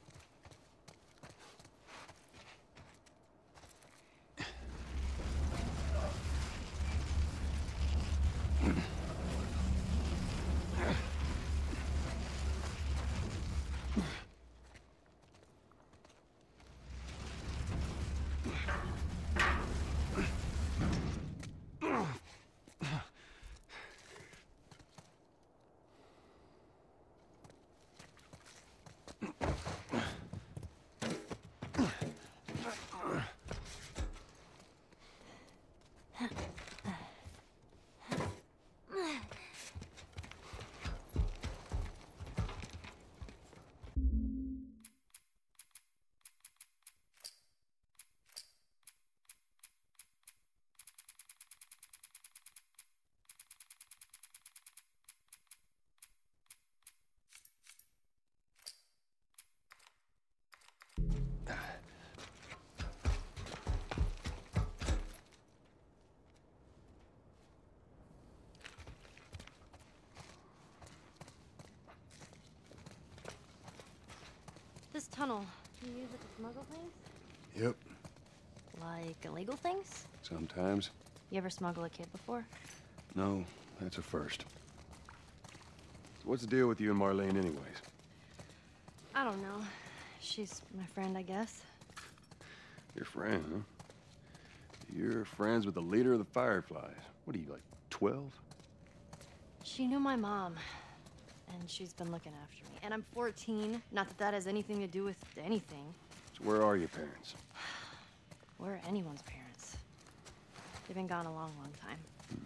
This tunnel, do you use it to smuggle things? Yep. Like illegal things? Sometimes. You ever smuggle a kid before? No, that's a first. So what's the deal with you and Marlene anyways? I don't know. She's my friend, I guess. Your friend, huh? You're friends with the leader of the Fireflies. What are you, like, twelve? She knew my mom, and she's been looking after me. And I'm fourteen. Not that that has anything to do with anything. So where are your parents? Where are anyone's parents? They've been gone a long, long time.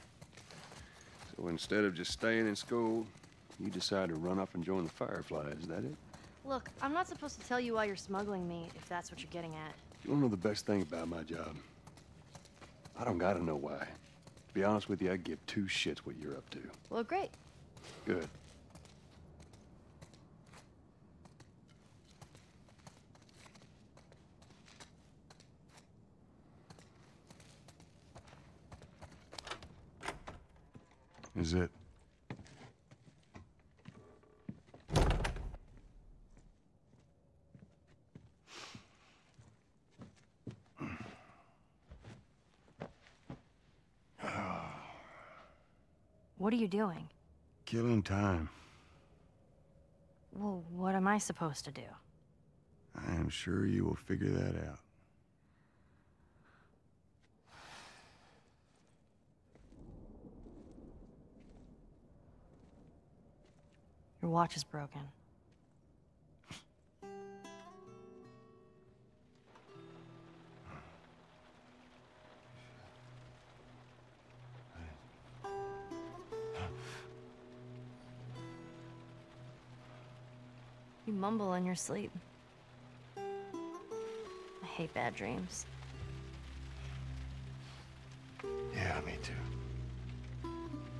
So instead of just staying in school, you decide to run off and join the Fireflies, is that it? Look, I'm not supposed to tell you why you're smuggling me, if that's what you're getting at. You wanna know the best thing about my job? I don't gotta know why. To be honest with you, I give two shits what you're up to. Well, great. Good. Is it? What are you doing? Killing time. Well, what am I supposed to do? I am sure you will figure that out. Your watch is broken. You mumble in your sleep. I hate bad dreams. Yeah, me too.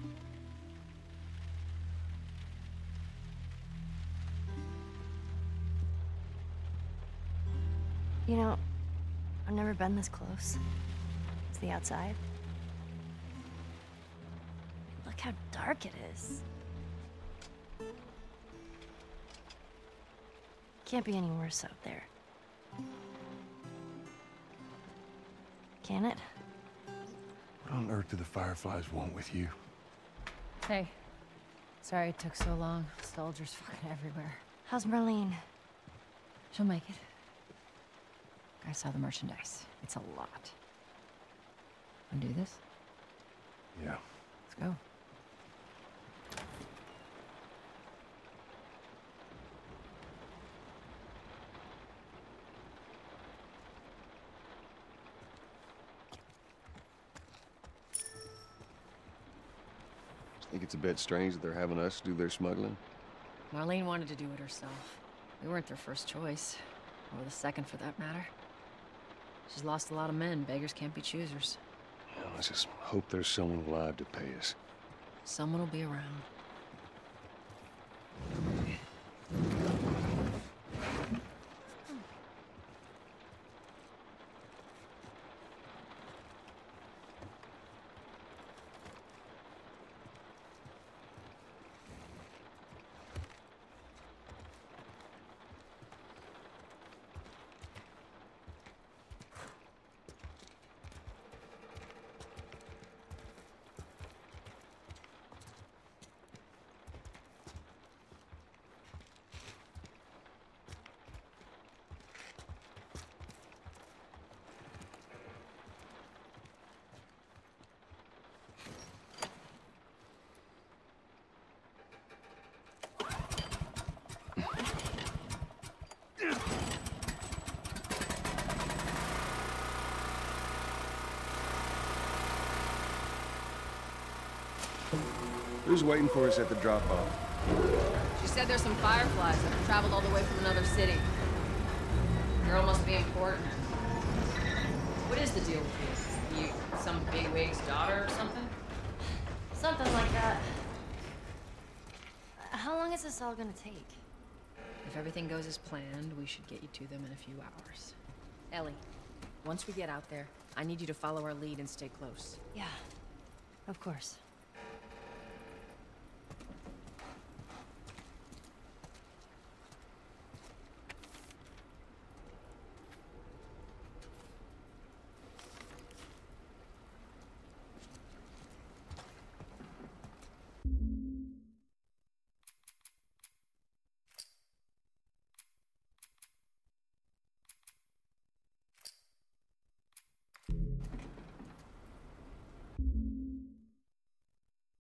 You know, I've never been this close to the outside. Look how dark it is. Can't be any worse out there. Can it? What on earth do the Fireflies want with you? Hey. Sorry it took so long. Soldiers fucking everywhere. How's Marlene? She'll make it. I saw the merchandise. It's a lot. Wanna do this? Yeah. Let's go. Think it's a bit strange that they're having us do their smuggling? Marlene wanted to do it herself. We weren't their first choice. Or the second, for that matter. She's lost a lot of men. Beggars can't be choosers. Yeah, let's just hope there's someone alive to pay us. Someone will be around. Who's waiting for us at the drop-off? She said there's some fireflies that have traveled all the way from another city. Girl must be important. What is the deal with you? You some bigwig's daughter or something? Something like that. How long is this all gonna take? If everything goes as planned, we should get you to them in a few hours. Ellie, once we get out there, I need you to follow our lead and stay close. Yeah, of course.